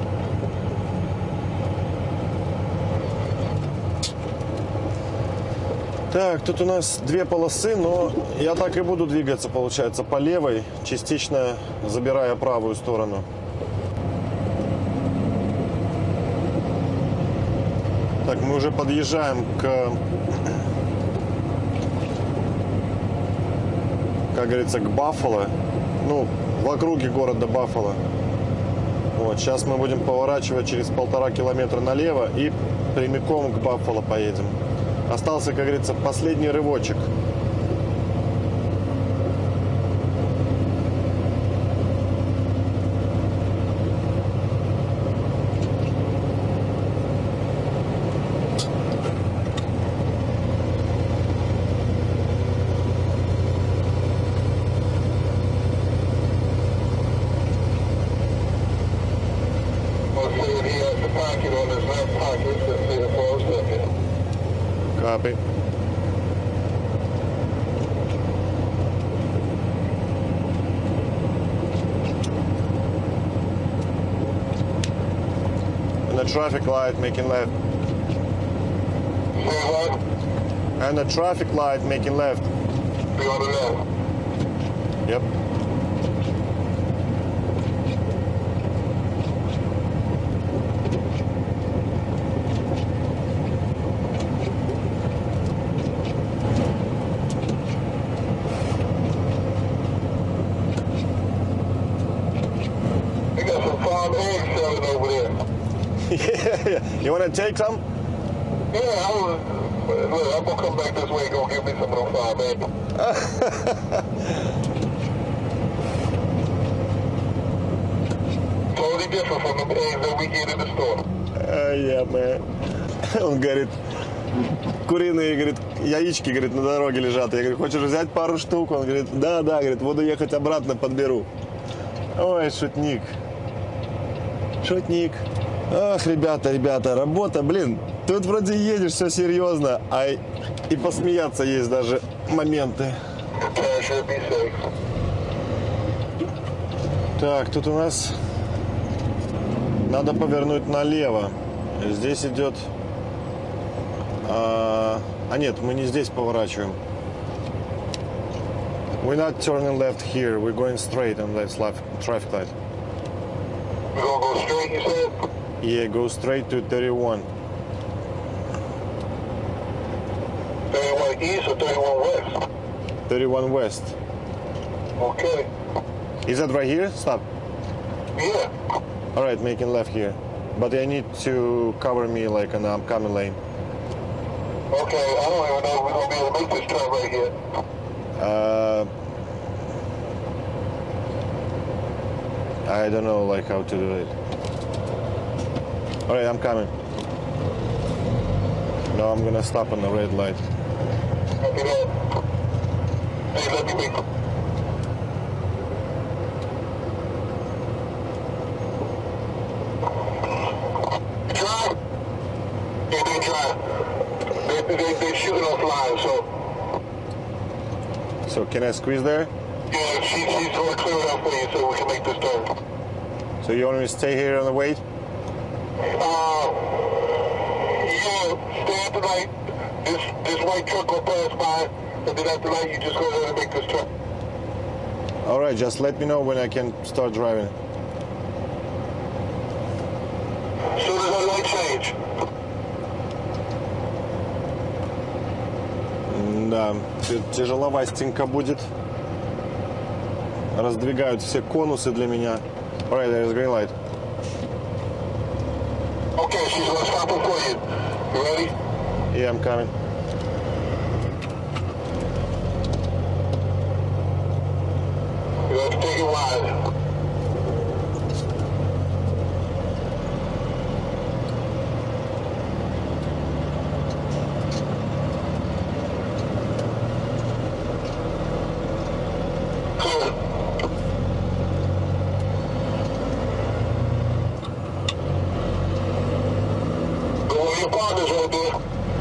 Speaker 1: Так, тут у нас 2 полосы, но я так и буду двигаться, получается, по левой, частично забирая правую сторону. Так, мы уже подъезжаем как говорится, к Баффало. Ну, в округе города Баффало. Вот, сейчас мы будем поворачивать через 1,5 километра налево и прямиком к Баффало поедем. Остался, как говорится, последний рывочек. Copy. And the traffic light making left. And the traffic light making left. Yep. Yeah. You want to take some?
Speaker 2: Yeah, look, I'm going to come back this way and go give me some of those 5 eggs. Totally different from the eggs that we get in the store.
Speaker 1: Yeah, man. Он говорит, куриные, говорит, яички, говорит, на дороге лежат. Я говорю, хочешь взять пару штук? Он говорит, да, говорит, буду ехать обратно, подберу. Ой, шутник. Шутник. Ах, ребята, работа, блин, тут вроде едешь, все серьезно, а и посмеяться есть даже моменты. Так, тут у нас надо повернуть налево. Здесь идет... нет, мы не здесь поворачиваем. We're not turning left here, we're going straight on left traffic light.
Speaker 2: We're going to go straight, you said?
Speaker 1: Yeah, go straight to 31.
Speaker 2: 31 east or 31 west?
Speaker 1: 31 west.
Speaker 2: Okay.
Speaker 1: Is that right here? Stop.
Speaker 2: Yeah.
Speaker 1: All right, making left here. But I need to cover me like an upcoming lane.
Speaker 2: Okay, I don't even know if we're going to be able to make this turn right here.
Speaker 1: I don't know like how to do it. All right, I'm coming. Now I'm gonna stop on the red light.
Speaker 2: Copy that. Hey, let me make. Drive. Yeah, they drive. They shooting off lines, so.
Speaker 1: So can I squeeze there?
Speaker 2: Yeah, she's going to clear it out for you so we can make this turn.
Speaker 1: So you want me to stay here on the wait?
Speaker 2: Yeah, stay at the light. This white truck will pass by, and then at the light you just go ahead and make this turn.
Speaker 1: All right, just let me know when I can start driving.
Speaker 2: Soon as that light change.
Speaker 1: Да, тяжеловастенько будет. Раздвигают все конусы для меня. All right, there's green light.
Speaker 2: Okay, she's going to stop it for you. You ready?
Speaker 1: Yeah, I'm coming.
Speaker 2: You have to take it wide. Clear. Go with your partners right there.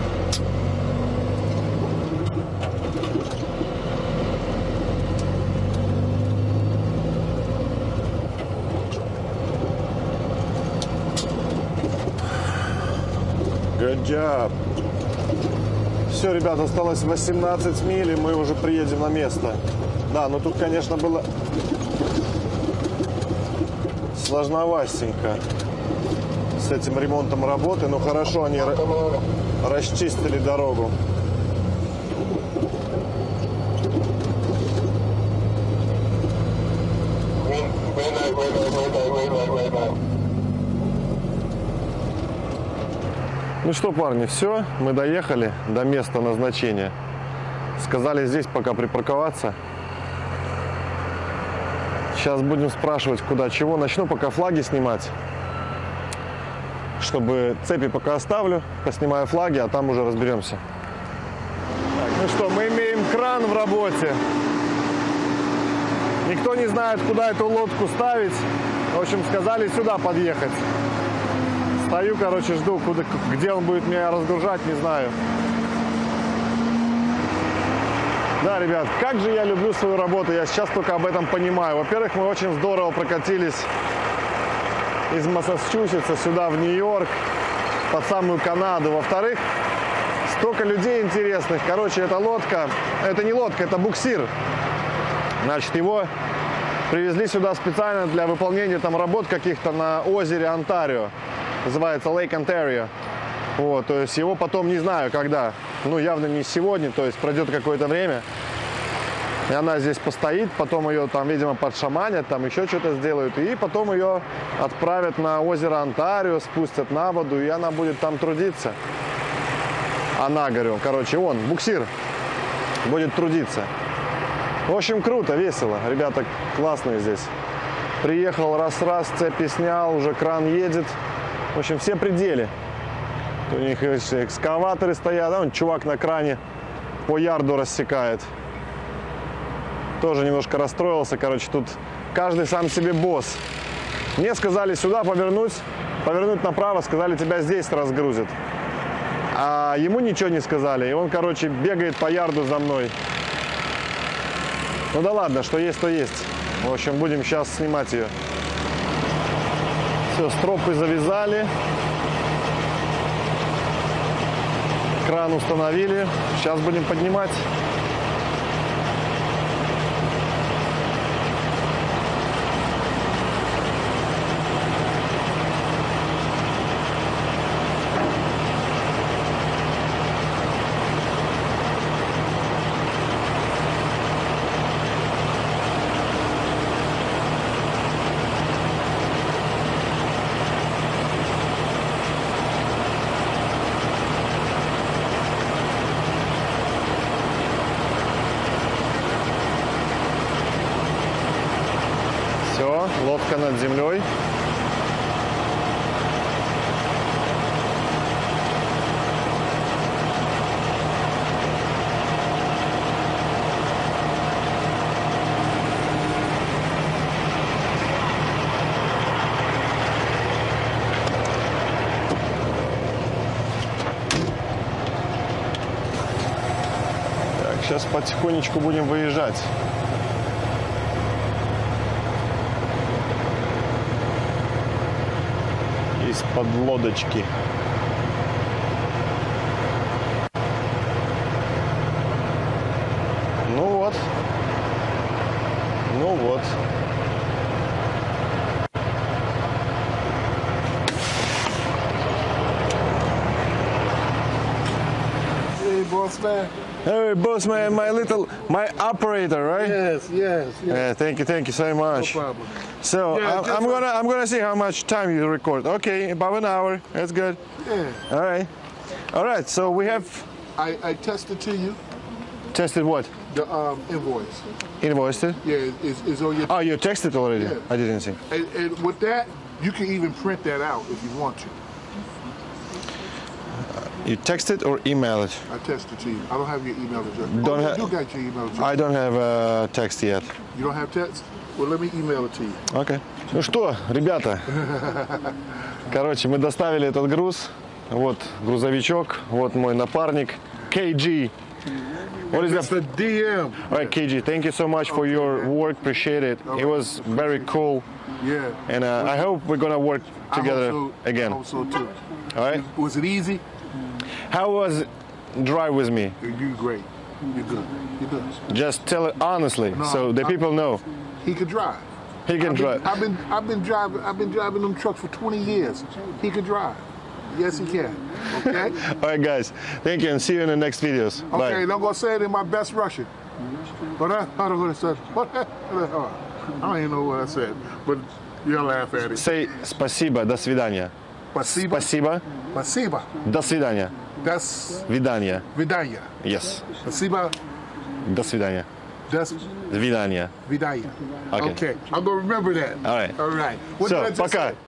Speaker 1: Good job. Все, ребят, осталось 18 миль, и мы уже приедем на место. Да, но тут, конечно, было сложновастенько с этим ремонтом работы. Но хорошо, они расчистили дорогу.
Speaker 2: Red light.
Speaker 1: Ну что, парни, все, мы доехали до места назначения. Сказали здесь пока припарковаться. Сейчас будем спрашивать, куда чего. Начну пока флаги снимать, чтобы цепи пока оставлю, поснимаю флаги, а там уже разберемся. Так, ну что, мы имеем кран в работе. Никто не знает, куда эту лодку ставить. В общем, сказали сюда подъехать. Стою, короче, жду, где он будет меня разгружать, не знаю. Да, ребят, как же я люблю свою работу, я сейчас только об этом понимаю. Во-первых, мы очень здорово прокатились из Массачусетса сюда, в Нью-Йорк, под самую Канаду. Во-вторых, столько людей интересных. Короче, эта лодка, это не лодка, это буксир. Значит, его привезли сюда специально для выполнения там работ каких-то на озере Онтарио. Называется Lake Ontario. Вот, то есть его потом не знаю когда. Ну, явно не сегодня, то есть пройдет какое-то время. И она здесь постоит, потом ее там, видимо, подшаманят, там еще что-то сделают. И потом ее отправят на озеро Онтарио, спустят на воду, и она будет там трудиться. Она, говорю, короче, он, буксир, будет трудиться. В общем, круто, весело. Ребята классные здесь. Приехал раз-раз, цепи снял, уже кран едет. В общем, все пределы. У них экскаваторы стоят, а вон чувак на кране по ярду рассекает. Тоже немножко расстроился, короче, тут каждый сам себе босс. Мне сказали сюда повернуть направо, сказали, тебя здесь разгрузят. А ему ничего не сказали, и он, короче, бегает по ярду за мной. Ну да ладно, что есть, то есть. В общем, будем сейчас снимать ее. Все, стропы завязали. Кран установили. Сейчас будем поднимать. Все, лодка над землей. сейчас потихонечку будем выезжать. Из-под лодочки. Ну вот. Ну вот.
Speaker 4: Hey, boss man.
Speaker 1: Hey, boss man, my operator, right?
Speaker 4: Yes, yes, yes.
Speaker 1: Yeah, thank you so much.
Speaker 4: No problem.
Speaker 1: So
Speaker 4: Yeah,
Speaker 1: I'm gonna see how much time you record. Okay, about an hour. That's good.
Speaker 4: Yeah.
Speaker 1: All right. So we have
Speaker 4: I tested to you
Speaker 1: tested what?
Speaker 4: the invoice.
Speaker 1: Invoiced it.
Speaker 4: Yeah, it's on your.
Speaker 1: Oh, you texted already?
Speaker 4: Yeah.
Speaker 1: I didn't see.
Speaker 4: And with that, you can even print that out if you want to.
Speaker 1: You text it or email it?
Speaker 4: I tested to you. I don't have your email address.
Speaker 1: Don't
Speaker 4: you
Speaker 1: have-
Speaker 4: do got your email address.
Speaker 1: I don't have text yet.
Speaker 4: You don't have text? Well, let me email it to you.
Speaker 1: Окей. Ну что, ребята, короче, мы доставили этот груз. Вот грузовичок, вот мой напарник, KG. What is
Speaker 4: It's
Speaker 1: that?
Speaker 4: the DM.
Speaker 1: All right, KG, thank you so much for your work. Appreciate it. It was very cool.
Speaker 4: Yeah.
Speaker 1: And I hope we're going to work together
Speaker 4: I hope so,
Speaker 1: again.
Speaker 4: I hope so too.
Speaker 1: All right?
Speaker 4: Was it easy?
Speaker 1: How was drive with me?
Speaker 4: You're great. You're good. You're good.
Speaker 1: Just tell it honestly
Speaker 4: No,
Speaker 1: so the people know.
Speaker 4: He could drive.
Speaker 1: He can drive.
Speaker 4: I've been driving them trucks for 20 years. He could drive. Yes, he can. Okay.
Speaker 1: All right, guys. Thank you and see you in the next videos.
Speaker 4: Okay.
Speaker 1: Bye.
Speaker 4: And I'm gonna say it in my best Russian. What I said? What? I don't even know what I said, but you'll laugh at it.
Speaker 1: Say спасибо, до свидания.
Speaker 4: Спасибо.
Speaker 1: Спасибо,
Speaker 4: Спасибо.
Speaker 1: до свидания.
Speaker 4: That's
Speaker 1: Видания.
Speaker 4: vidanya.
Speaker 1: Yes.
Speaker 4: Спасибо.
Speaker 1: До свидания.
Speaker 4: That's
Speaker 1: Видания.
Speaker 4: vidanya.
Speaker 1: Okay.
Speaker 4: Okay. I'm gonna remember that.
Speaker 1: All right.
Speaker 4: All right. What
Speaker 1: So,
Speaker 4: did I just
Speaker 1: пока.
Speaker 4: say?